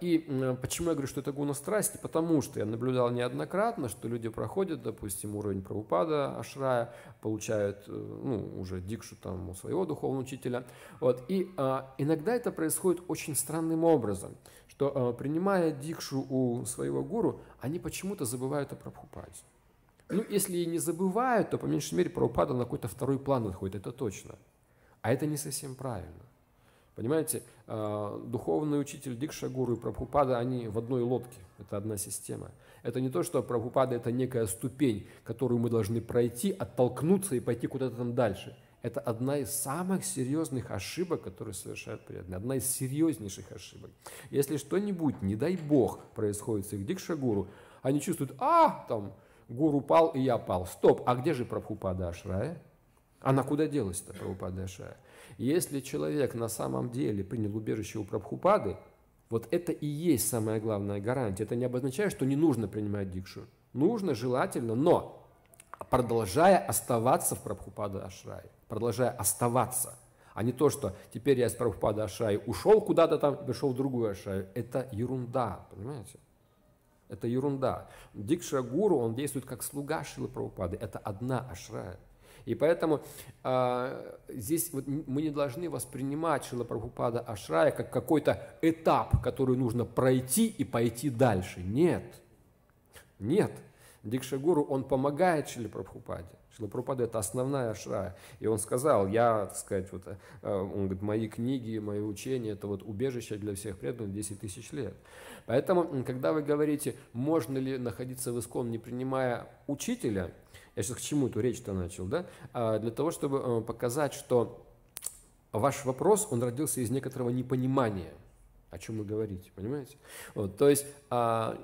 И почему я говорю, что это гуна страсти? Потому что я наблюдал неоднократно, что люди проходят, допустим, уровень Прабхупада Ашрая, получают, ну, уже дикшу там у своего духовного учителя. Вот. И иногда это происходит очень странным образом, что принимая дикшу у своего гуру, они почему-то забывают о Прабхупаде. Ну, если и не забывают, то по меньшей мере Прабхупада на какой-то второй план отходит, это точно. А это не совсем правильно. Понимаете, духовный учитель Дикша-гуру и Прабхупада, они в одной лодке, это одна система. Это не то, что Прабхупада – это некая ступень, которую мы должны пройти, оттолкнуться и пойти куда-то там дальше. Это одна из самых серьезных ошибок, которые совершают преданные. Одна из серьезнейших ошибок. Если что-нибудь, не дай бог, происходит с их дикша-гуру, они чувствуют, там, гуру пал, и я пал. Стоп, а где же Прабхупада Ашрая? Она куда делась-то, Прабхупада Ашрая? Если человек на самом деле принял убежище у Прабхупады, вот это и есть самая главная гарантия. Это не обозначает, что не нужно принимать дикшу. Нужно, желательно, но продолжая оставаться в Прабхупада Ашрае, продолжая оставаться, а не то, что теперь я из Прабхупада Ашрае ушел куда-то там, пришел в другую Ашраю. Это ерунда, понимаете? Это ерунда. Дикша-гуру, он действует как слуга Шрилы Прабхупады. Это одна Ашрая. И поэтому здесь вот мы не должны воспринимать Шрила Прабхупада Ашрая как какой-то этап, который нужно пройти и пойти дальше. Нет. Нет. Дикша-гуру, он помогает Шриле Прабхупаде. Шрила Прабхупада – это основная ашрая. И он сказал, я, так сказать, вот, он говорит, мои книги, мои учения – это вот убежище для всех преданных 10 тысяч лет. Поэтому, когда вы говорите, можно ли находиться в Искон, не принимая учителя, я сейчас к чему эту речь-то начал, да? Для того, чтобы показать, что ваш вопрос, он родился из некоторого непонимания, о чем вы говорите, понимаете? Вот, то есть то,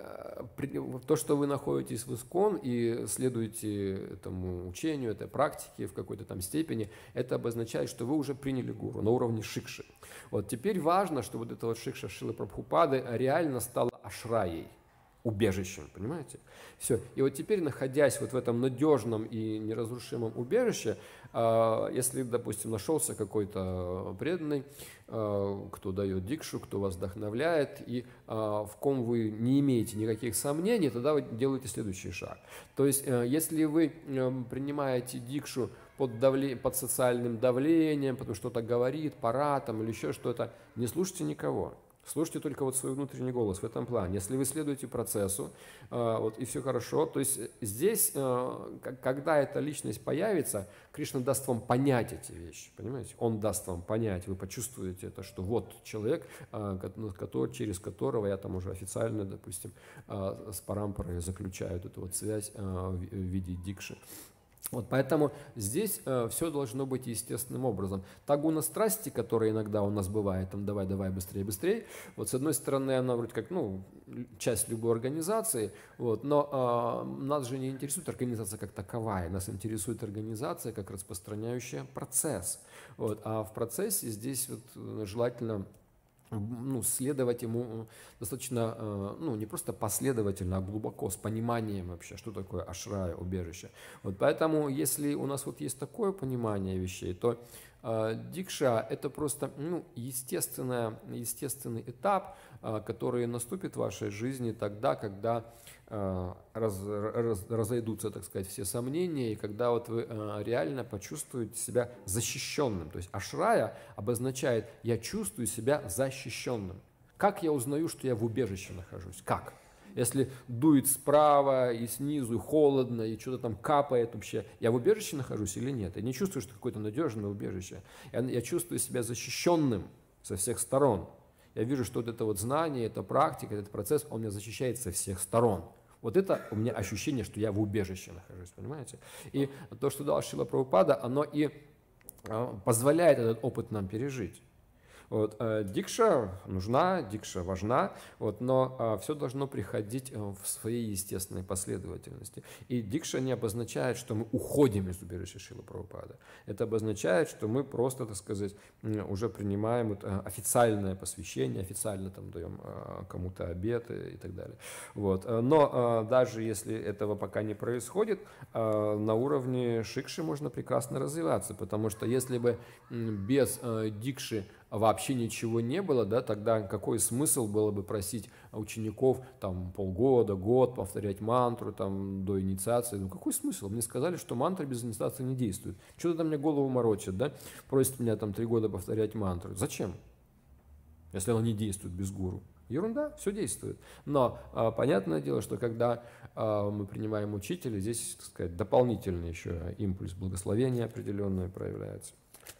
что вы находитесь в Искон и следуете этому учению, этой практике в какой-то там степени, это обозначает, что вы уже приняли гуру на уровне шикши. Вот теперь важно, что вот эта вот шикша Шрилы Прабхупады реально стала ашраей. убежищем, понимаете? Все. И вот теперь, находясь вот в этом надежном и неразрушимом убежище, если, допустим, нашелся какой-то преданный, кто дает дикшу, кто вас вдохновляет, и в ком вы не имеете никаких сомнений, тогда вы делаете следующий шаг. То есть, если вы принимаете дикшу под социальным давлением, потому что кто-то говорит, пора там или еще что-то, не слушайте никого. Слушайте только вот свой внутренний голос в этом плане. Если вы следуете процессу, вот, и все хорошо, то есть здесь, когда эта личность появится, Кришна даст вам понять эти вещи, понимаете? Он даст вам понять, вы почувствуете это, что вот человек, через которого я там уже официально, допустим, с парампарой заключаю эту вот связь в виде дикши. Вот поэтому здесь все должно быть естественным образом. Та гуна страсти, которая иногда у нас бывает, там давай, быстрее, быстрее, вот с одной стороны она вроде как, часть любой организации, вот, но нас же не интересует организация как таковая, нас интересует организация как распространяющая процесс. Вот, а в процессе здесь вот желательно следовать ему достаточно, не просто последовательно, а глубоко, с пониманием вообще, что такое ашрая, убежище. Вот поэтому, если у нас вот есть такое понимание вещей, то дикша – это просто естественный этап, который наступит в вашей жизни тогда, когда разойдутся, так сказать, все сомнения, и когда вот вы реально почувствуете себя защищенным. То есть ашрая обозначает «я чувствую себя защищенным». Как я узнаю, что я в убежище нахожусь? Как? Если дует справа и снизу, холодно, и что-то там капает вообще, я в убежище нахожусь или нет? Я не чувствую, что какое-то надежное убежище. Я чувствую себя защищенным со всех сторон. Я вижу, что вот это вот знание, эта практика, этот процесс, он меня защищает со всех сторон. Вот это у меня ощущение, что я в убежище нахожусь, понимаете? И то, что дал Шрила Прабхупада, оно и позволяет этот опыт нам пережить. Вот, дикша нужна, дикша важна, вот, но все должно приходить в своей естественной последовательности. И дикша не обозначает, что мы уходим из убежища Шрилы Прабхупады. Это обозначает, что мы просто, так сказать, уже принимаем официальное посвящение, официально там даем кому-то обеты и так далее. Вот. Но даже если этого пока не происходит, на уровне шикши можно прекрасно развиваться, потому что если бы без дикши вообще ничего не было, да, тогда какой смысл было бы просить учеников там полгода, год повторять мантру там до инициации? Какой смысл? Мне сказали, что мантра без инициации не действует. Что-то там мне голову морочит, да? Просит меня там 3 года повторять мантру. Зачем? Если она не действует без гуру. Ерунда, все действует. Но понятное дело, что когда мы принимаем учителя, здесь, так сказать, дополнительный еще импульс благословения определенный проявляется.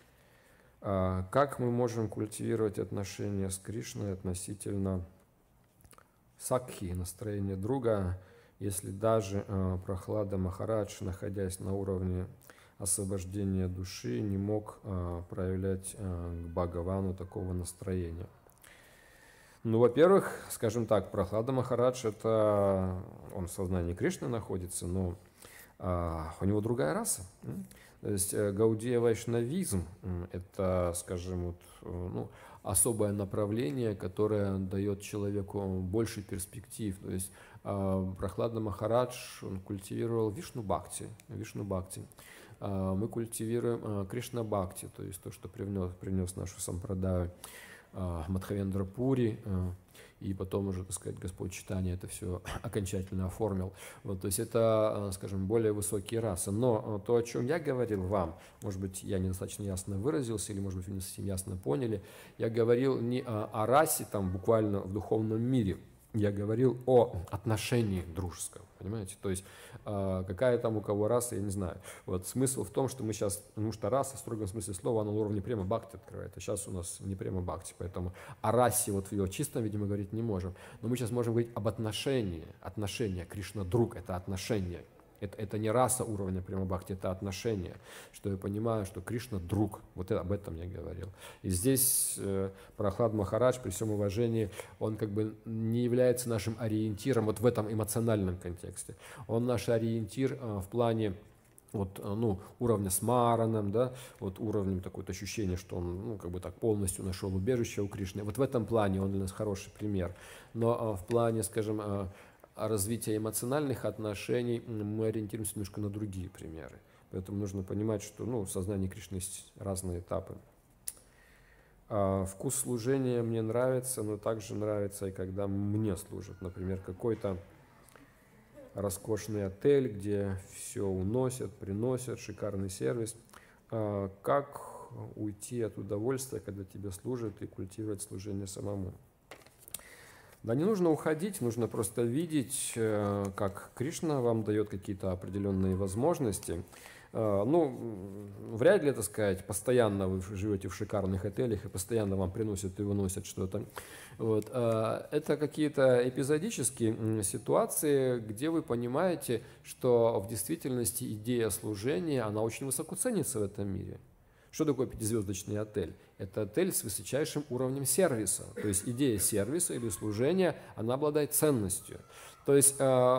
Как мы можем культивировать отношения с Кришной относительно сакхи, настроения друга, если даже Прахлада Махарадж, находясь на уровне освобождения души, не мог проявлять к Бхагавану такого настроения? Во-первых, скажем так, Прахлада Махарадж, это он в сознании Кришны находится, но у него другая раса. То есть гаудия вайшнавизм – это, скажем, особое направление, которое дает человеку больше перспектив. То есть Прахлада Махарадж, он культивировал Вишну-бхакти. Мы культивируем Кришна-бхакти, то есть то, что привнес нашу сампрадаю Мадхавендра Пури, и потом уже, так сказать, Господь Чайтанья это все окончательно оформил. Вот, то есть это, скажем, более высокие расы. Но то, о чем я говорил вам, может быть, я недостаточно ясно выразился, или, может быть, вы не совсем ясно поняли, я говорил не о расе, там, буквально в духовном мире, я говорил о отношении дружеском, понимаете? То есть какая там у кого раса, я не знаю. Вот смысл в том, что мы сейчас, потому что раса в строгом смысле слова, она на уровне према бхакти открывает, а сейчас у нас не према бхакти, поэтому о расе вот в ее чистом виде мы говорить не можем. Но мы сейчас можем говорить об отношении. Отношения. Кришна друг – это отношения. Это не раса уровня према бхакти, это отношения. Что я понимаю, что Кришна друг. Вот об этом я говорил. И здесь Прахлад Махарадж, при всем уважении, он как бы не является нашим ориентиром вот в этом эмоциональном контексте. Он наш ориентир в плане уровня с Мараном, да, вот уровнем такое ощущение, что он, как бы так полностью нашел убежище у Кришны. Вот в этом плане он для нас хороший пример. Но в плане, скажем, развития эмоциональных отношений мы ориентируемся немножко на другие примеры. Поэтому нужно понимать, что в сознании Кришны есть разные этапы. Вкус служения мне нравится, но также нравится и когда мне служат. Например, какой-то роскошный отель, где все уносят, приносят, шикарный сервис. Как уйти от удовольствия, когда тебе служат, и культивировать служение самому? Да не нужно уходить, нужно просто видеть, как Кришна вам дает какие-то определенные возможности. Вряд ли, так сказать, постоянно вы живете в шикарных отелях и постоянно вам приносят и выносят что-то. Вот. Это какие-то эпизодические ситуации, где вы понимаете, что в действительности идея служения, она очень высоко ценится в этом мире. Что такое пятизвездочный отель? Это отель с высочайшим уровнем сервиса. То есть идея сервиса или служения, она обладает ценностью. То есть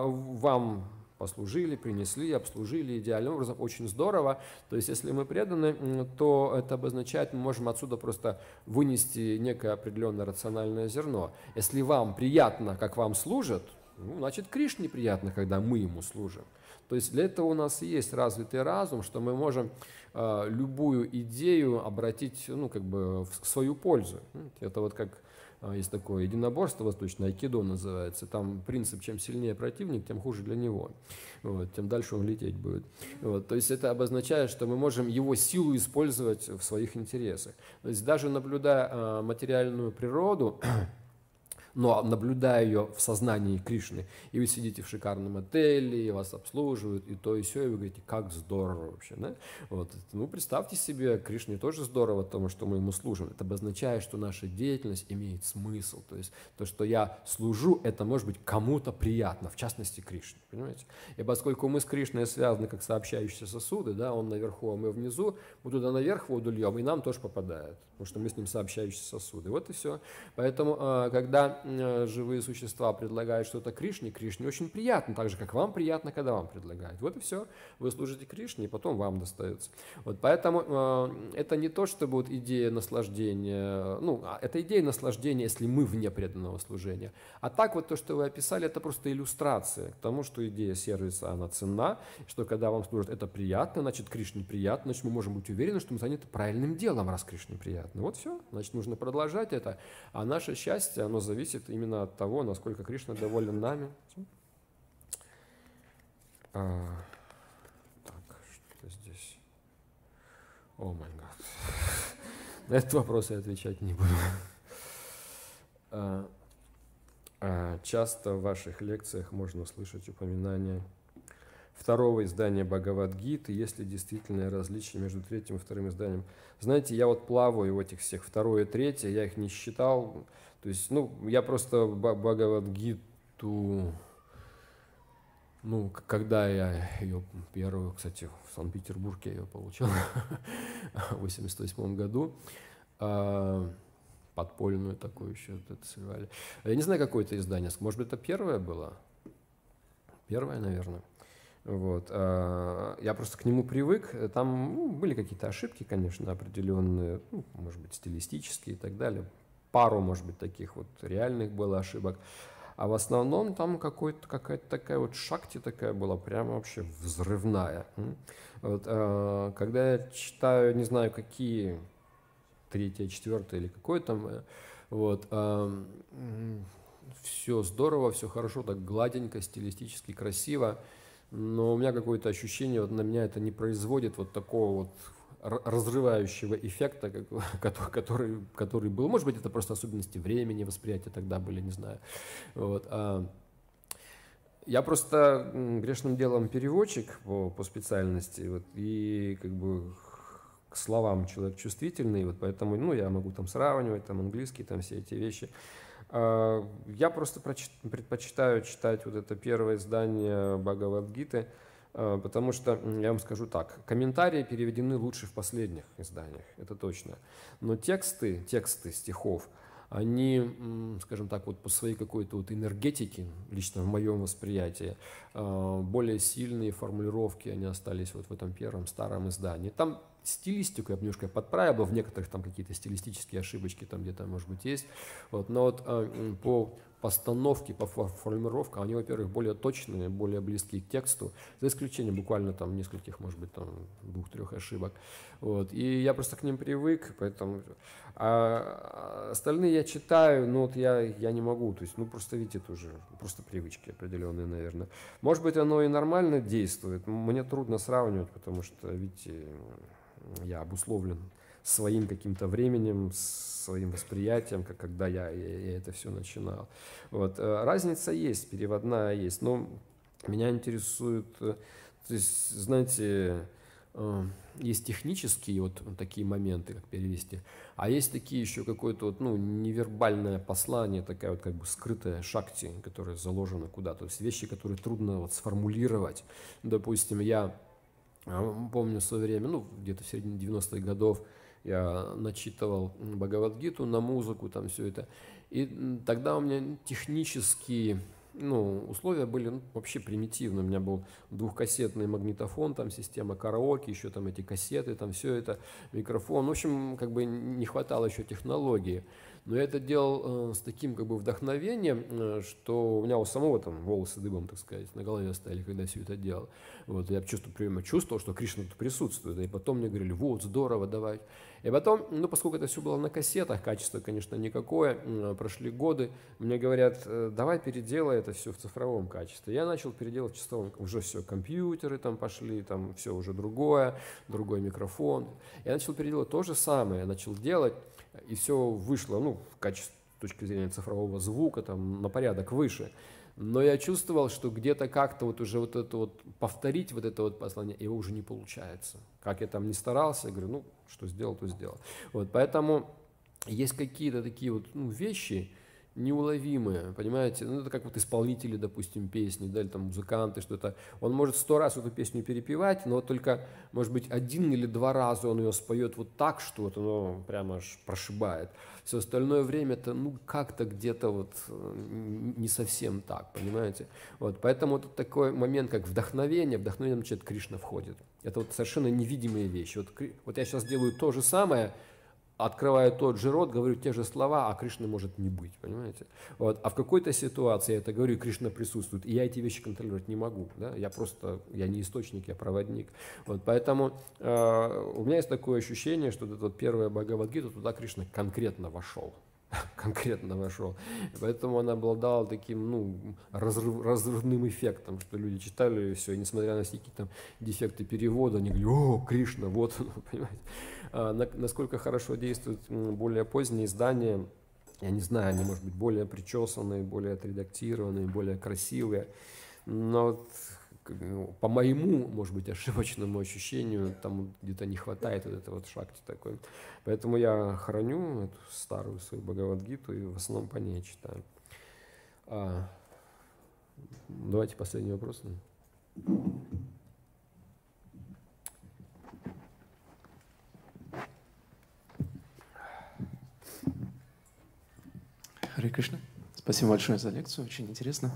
вам послужили, принесли, обслужили идеальным образом, очень здорово. То есть если мы преданы, то это обозначает, мы можем отсюда просто вынести некое определенное рациональное зерно. Если вам приятно, как вам служат, значит Кришне приятно, когда мы ему служим. То есть для этого у нас и есть развитый разум, что мы можем любую идею обратить в свою пользу. Это вот как есть такое единоборство восточное, айкидо называется. Там принцип, чем сильнее противник, тем хуже для него. Вот, тем дальше он лететь будет. Вот, то есть это обозначает, что мы можем его силу использовать в своих интересах. То есть даже наблюдая материальную природу, но наблюдая ее в сознании Кришны, и вы сидите в шикарном отеле, и вас обслуживают, и то, и все, и вы говорите, как здорово вообще. Да? Вот. Представьте себе, Кришне тоже здорово, потому что мы ему служим. Это обозначает, что наша деятельность имеет смысл. То есть то, что я служу, это может быть кому-то приятно, в частности Кришне. Понимаете? И поскольку мы с Кришной связаны как сообщающиеся сосуды, да, он наверху, а мы внизу, мы туда наверх воду льем, и нам тоже попадает, потому что мы с ним сообщающиеся сосуды. Вот и все. Поэтому, когда живые существа предлагают что-то Кришне, Кришне очень приятно, так же, как вам приятно, когда вам предлагают. Вот и все. Вы служите Кришне, и потом вам достается. Вот поэтому это не то, чтобы вот идея наслаждения, это идея наслаждения, если мы вне преданного служения. А так вот то, что вы описали, это просто иллюстрация к тому, что идея сервиса, она ценна, что когда вам служат, это приятно, значит, Кришне приятно, значит, мы можем быть уверены, что мы заняты правильным делом, раз Кришне приятно. Вот все. Значит, нужно продолжать это. А наше счастье, оно зависит именно от того, насколько Кришна доволен нами. Так, что здесь? О май гад. На этот вопрос я отвечать не буду. Часто в ваших лекциях можно слышать упоминание второго издания Бхагавад-гиты, есть ли действительное различие между третьим и вторым изданием. Знаете, я вот плаваю в этих всех второе и третье, я их не считал. То есть, я просто Бхагавад-гиту, когда я ее первую, кстати, в Санкт-Петербурге я ее получил в 1988 году, подпольную такую еще это срывали. Я не знаю, какое это издание, может быть, это первое было? Первое, наверное. Вот. Я просто к нему привык. Там были какие-то ошибки, конечно, определенные, может быть, стилистические и так далее. Пару, может быть, таких вот реальных было ошибок. А в основном там какая-то такая вот шакти такая была, прямо вообще взрывная. Вот. Когда я читаю, не знаю, какие, третье, четвертое или какое там, вот, все здорово, все хорошо, так гладенько, стилистически, красиво. Но у меня какое-то ощущение, вот на меня это не производит вот такого вот разрывающего эффекта, который был. Может быть, это просто особенности времени, восприятия тогда были, не знаю. Вот. Я просто грешным делом переводчик по специальности, вот, и к словам человек чувствительный, вот, поэтому я могу там сравнивать, там английский, там все эти вещи. Я просто предпочитаю читать вот это первое издание Бхагавад-гиты, потому что, я вам скажу так, комментарии переведены лучше в последних изданиях, это точно. Но тексты стихов, они, скажем так, вот по своей какой-то вот энергетике, лично в моем восприятии, более сильные формулировки, они остались вот в этом первом старом издании. Там стилистику я бы немножко подправил, в некоторых там какие-то стилистические ошибочки там где-то, может быть, есть. Вот, но вот по постановки, по формулировкам, они, во-первых, более точные, более близкие к тексту, за исключением буквально там нескольких, может быть, там 2-3 ошибок. Вот. И я просто к ним привык, поэтому... А остальные я читаю, но вот я не могу, то есть, ну, просто, видите, это уже просто привычки определенные, наверное. Может быть, оно и нормально действует, мне трудно сравнивать, потому что, видите, я обусловлен своим каким-то временем, своим восприятием, как когда я это все начинал. Вот. Разница есть, переводная есть, но меня интересует, то есть, знаете, есть технические вот такие моменты, как перевести, а есть такие еще какое-то вот, ну, невербальное послание, такая вот как бы скрытая шакти, которая заложена куда-то, то есть вещи, которые трудно вот сформулировать. Допустим, я помню в свое время, ну, где-то в середине 90-х годов, я начитывал Бхагавад-гиту на музыку, там все это. И тогда у меня технические, ну, условия были, ну, вообще примитивные. У меня был 2-кассетный магнитофон, там система караоке, еще там эти кассеты, там все это, микрофон. В общем, как бы не хватало еще технологии. Но я это делал с таким как бы вдохновением, что у меня у самого там волосы дыбом, так сказать, на голове стояли, когда все это делал. Вот, я чувствовал, что Кришна тут присутствует. И потом мне говорили, вот, здорово, давай. И потом, ну, поскольку это все было на кассетах, качество, конечно, никакое, прошли годы, мне говорят, давай переделай это все в цифровом качестве. Я начал переделать в чистом, уже все, компьютеры там пошли, там все уже другой микрофон. Я начал переделать то же самое, я начал делать, и все вышло, ну, в качестве, с точки зрения цифрового звука, там, на порядок выше. Но я чувствовал, что где-то как-то вот уже вот это вот повторить вот это вот послание, его уже не получается. Как я там ни старался, я говорю, ну, что сделал, то сделал. Вот, поэтому есть какие-то такие вот, ну, вещи неуловимые, понимаете? Ну, это как вот исполнители, допустим, песни, да, или там музыканты, что-то. Он может 100 раз эту песню перепевать, но только, может быть, 1 или 2 раза он ее споет вот так, что вот оно прямо аж прошибает. Все остальное время это, ну, как-то где-то вот не совсем так, понимаете? Вот, поэтому вот такой момент, как вдохновение, значит, Кришна входит. Это вот совершенно невидимые вещи. Вот я сейчас делаю то же самое, открываю тот же рот, говорю те же слова, а Кришны может не быть, понимаете? Вот. А в какой-то ситуации я это говорю, Кришна присутствует, и я эти вещи контролировать не могу, да? Я не источник, я проводник. Вот. Поэтому у меня есть такое ощущение, что это вот первая Бхагавад-гита, туда Кришна конкретно вошел. Поэтому она обладала таким, ну, разрывным эффектом, что люди читали все, и несмотря на все какие-то дефекты перевода, они говорили, о, Кришна, вот он, понимаете. Насколько хорошо действуют более поздние издания, я не знаю, они, может быть, более причесанные, более отредактированные, более красивые, но вот, по моему, может быть, ошибочному ощущению, там где-то не хватает вот этого вот шакти такой. Поэтому я храню эту старую свою Бхагавад-гиту и в основном по ней читаю. Давайте последний вопрос. Харе Кришна. Спасибо большое за лекцию, очень интересно.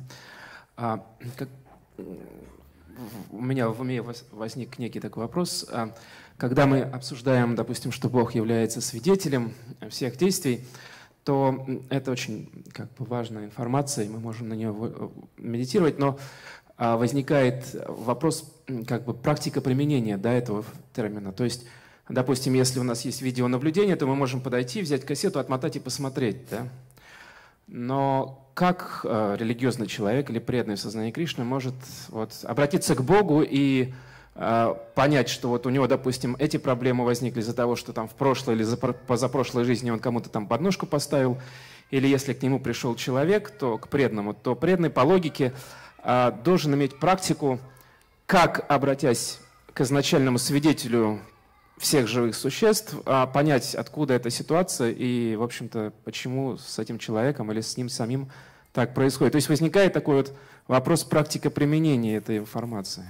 У меня в уме возник некий такой вопрос. Когда мы обсуждаем, допустим, что Бог является свидетелем всех действий, то это очень как бы важная информация, и мы можем на нее медитировать, но возникает вопрос как бы практика применения, да, этого термина. То есть, допустим, если у нас есть видеонаблюдение, то мы можем подойти, взять кассету, отмотать и посмотреть, да? Но как религиозный человек или преданный в сознании Кришны может вот, обратиться к Богу и понять, что вот у него, допустим, эти проблемы возникли из-за того, что там в прошлой или позапрошлой жизни он кому-то там подножку поставил, или если к нему пришел человек, то к преданному, то преданный по логике должен иметь практику, как, обратясь к изначальному свидетелю всех живых существ, понять, откуда эта ситуация и, в общем-то, почему с этим человеком или с ним самим так происходит. То есть возникает такой вот вопрос практика применения этой информации.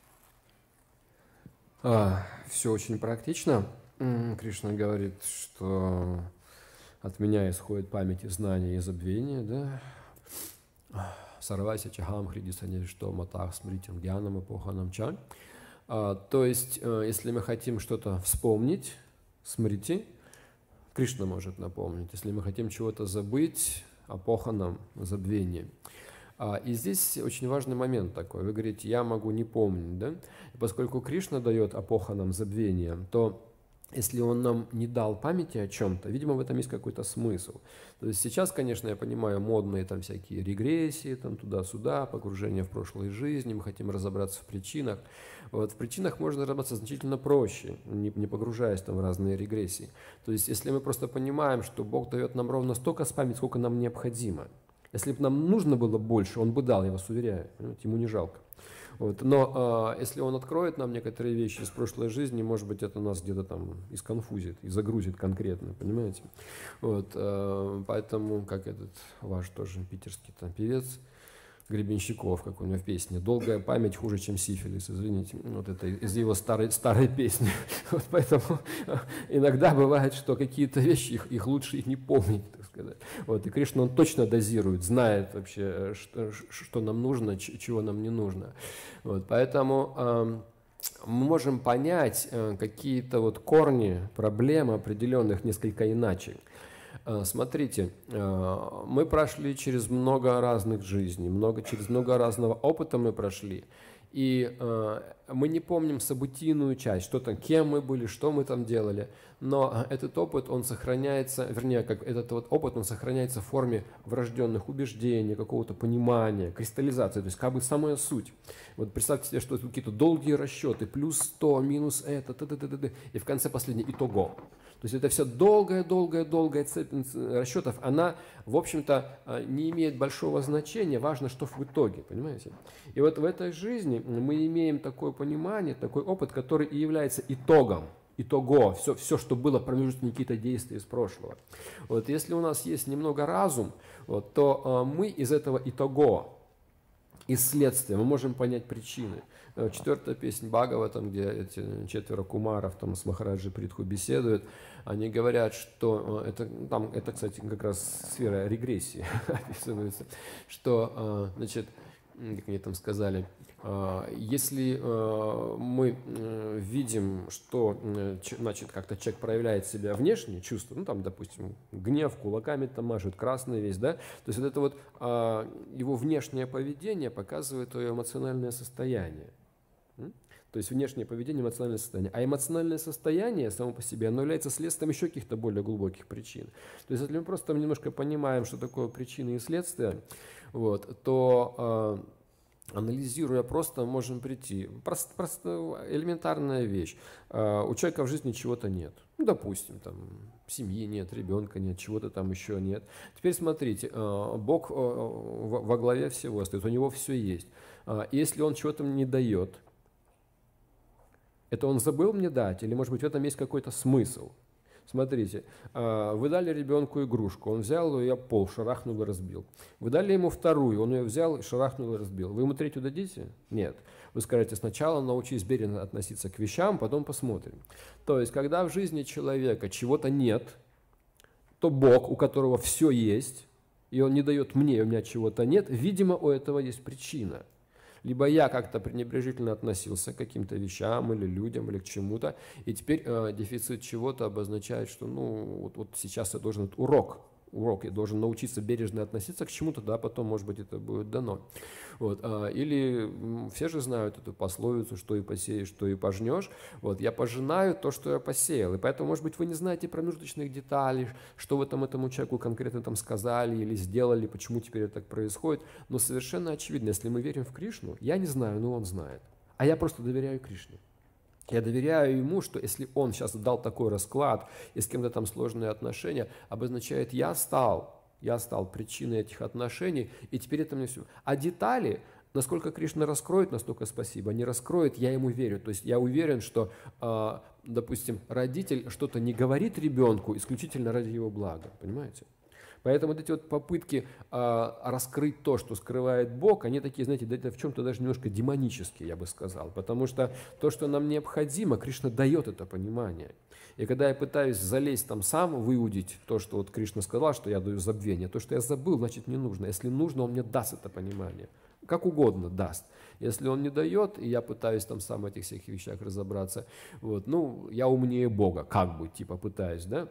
Все очень практично. Кришна говорит, что от меня исходит память и знание и забвение, да? Сарвайся чахам хридисане что матах смритям гьянам эпоханам чан. То есть, если мы хотим что-то вспомнить, смрити, Кришна может напомнить. Если мы хотим чего-то забыть, апоханам, забвение. И здесь очень важный момент такой. Вы говорите, я могу не помнить, да? И поскольку Кришна дает апоханам, забвение, то если он нам не дал памяти о чем-то, видимо, в этом есть какой-то смысл. То есть сейчас, конечно, я понимаю, модные там всякие регрессии, там туда-сюда, погружение в прошлые жизни, мы хотим разобраться в причинах. Вот в причинах можно разобраться значительно проще, не погружаясь там в разные регрессии. То есть если мы просто понимаем, что Бог дает нам ровно столько с памяти, сколько нам необходимо. Если бы нам нужно было больше, Он бы дал, я вас уверяю, ему не жалко. Вот. Но если он откроет нам некоторые вещи из прошлой жизни, может быть, это нас где-то там исконфузит и загрузит конкретно, понимаете? Вот. Поэтому, как этот ваш тоже питерский там певец, Гребенщиков, как у него в песне, «Долгая память хуже, чем сифилис», извините, вот это из его старой песни. Вот поэтому иногда бывает, что какие-то вещи, их лучше их не помнить, так сказать. Вот, и Кришна, он точно дозирует, знает вообще, что нам нужно, чего нам не нужно. Вот, поэтому мы можем понять какие-то вот корни проблем определенных несколько иначе. Смотрите, мы прошли через много разных жизней, через много разного опыта мы прошли, и мы не помним событийную часть, что там, кем мы были, что мы там делали, но этот опыт, он сохраняется, вернее, как этот вот опыт, он сохраняется в форме врожденных убеждений, какого-то понимания, кристаллизации, то есть как бы самая суть. Вот представьте себе, что это какие-то долгие расчеты, плюс 100, минус это, и в конце последний итого. То есть это все долгая цепь расчетов, она, в общем-то, не имеет большого значения, важно, что в итоге, понимаете? И вот в этой жизни мы имеем такое понимание, такой опыт, который и является итого, все, что было промежуточные какие-то действия из прошлого. Вот если у нас есть немного разум, вот, то мы из этого итого, из следствия, мы можем понять причины. 4-я песня Бхагаватам, где эти 4 кумаров там с Махараджи Притху беседуют, они говорят, что это, кстати, как раз сфера регрессии описывается, что, значит, как мне там сказали, если мы видим, что, значит, как-то человек проявляет себя внешне, чувства, ну, там, допустим, гнев, кулаками там машет, красный весь, да, то есть вот это вот его внешнее поведение показывает его эмоциональное состояние. То есть внешнее поведение, эмоциональное состояние. А эмоциональное состояние само по себе, оно является следствием еще каких-то более глубоких причин. То есть если мы просто немножко понимаем, что такое причины и следствия, вот, то анализируя просто можем прийти. Просто элементарная вещь. У человека в жизни чего-то нет. Ну, допустим, там семьи нет, ребенка нет, чего-то там еще нет. Теперь смотрите, Бог во главе всего стоит, у него все есть. Если он чего-то мне не дает, это он забыл мне дать, или, может быть, в этом есть какой-то смысл? Смотрите, вы дали ребенку игрушку, он взял ее, пол шарахнул и разбил. Вы дали ему вторую, он ее взял, шарахнул и разбил. Вы ему третью дадите? Нет. Вы скажете, сначала научись бережно относиться к вещам, потом посмотрим. То есть, когда в жизни человека чего-то нет, то Бог, у которого все есть, и он не дает мне, у меня чего-то нет, видимо, у этого есть причина. Либо я как-то пренебрежительно относился к каким-то вещам или людям, или к чему-то, и теперь дефицит чего-то обозначает, что ну, вот сейчас я должен урок, я должен научиться бережно относиться к чему-то, да, потом, может быть, это будет дано. Вот. Или все же знают эту пословицу, что и посеешь, что и пожнешь. Вот. Я пожинаю то, что я посеял. И поэтому, может быть, вы не знаете промежуточных деталей, что вы там этому человеку конкретно там сказали или сделали, почему теперь это так происходит. Но совершенно очевидно, если мы верим в Кришну, я не знаю, но он знает. А я просто доверяю Кришне. Я доверяю ему, что если он сейчас дал такой расклад, и с кем-то там сложные отношения, обозначает, я стал причиной этих отношений, и теперь это мне все. А детали, насколько Кришна раскроет, настолько спасибо. Не раскроет, я ему верю. То есть я уверен, что, допустим, родитель что-то не говорит ребенку исключительно ради его блага. Понимаете? Поэтому вот эти вот попытки раскрыть то, что скрывает Бог, они такие, знаете, в чем-то даже немножко демонические, я бы сказал. Потому что то, что нам необходимо, Кришна дает это понимание. И когда я пытаюсь залезть там сам, выудить то, что вот Кришна сказал, что я даю забвение, то, что я забыл, значит не нужно. Если нужно, он мне даст это понимание. Как угодно даст. Если он не дает, и я пытаюсь там сам в этих всех вещах разобраться, вот, ну, я умнее Бога, как бы, типа пытаюсь, да?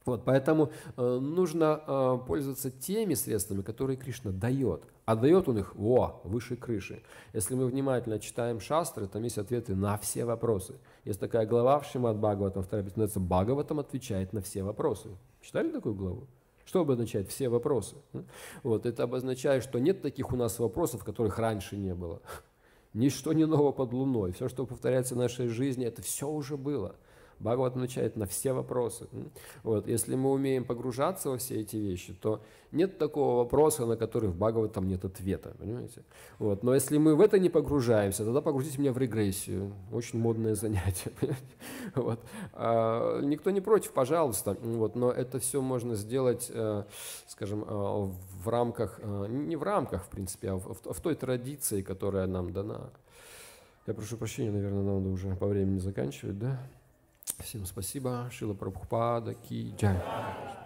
Вот, поэтому нужно пользоваться теми средствами, которые Кришна дает. А дает он их выше крыши. Если мы внимательно читаем шастры, там есть ответы на все вопросы. Есть такая глава в Шримад Бхагаватам, вторая называется «Бхагаватам отвечает на все вопросы». Читали такую главу? Что обозначает все вопросы? Вот, это обозначает, что нет таких у нас вопросов, которых раньше не было. Ничто не ново под луной. Все, что повторяется в нашей жизни, это все уже было. Бхагаватам отвечает на все вопросы. Вот. Если мы умеем погружаться во все эти вещи, то нет такого вопроса, на который в Бхагаватам нет ответа. Понимаете? Вот. Но если мы в это не погружаемся, тогда погрузите меня в регрессию. Очень модное занятие. Вот. Никто не против, пожалуйста. Вот. Но это все можно сделать, скажем, в рамках, не в рамках, в принципе, а в той традиции, которая нам дана. Я прошу прощения, наверное, надо уже по времени заканчивать, да? Всем спасибо. Шрила Прабхупада ки джай.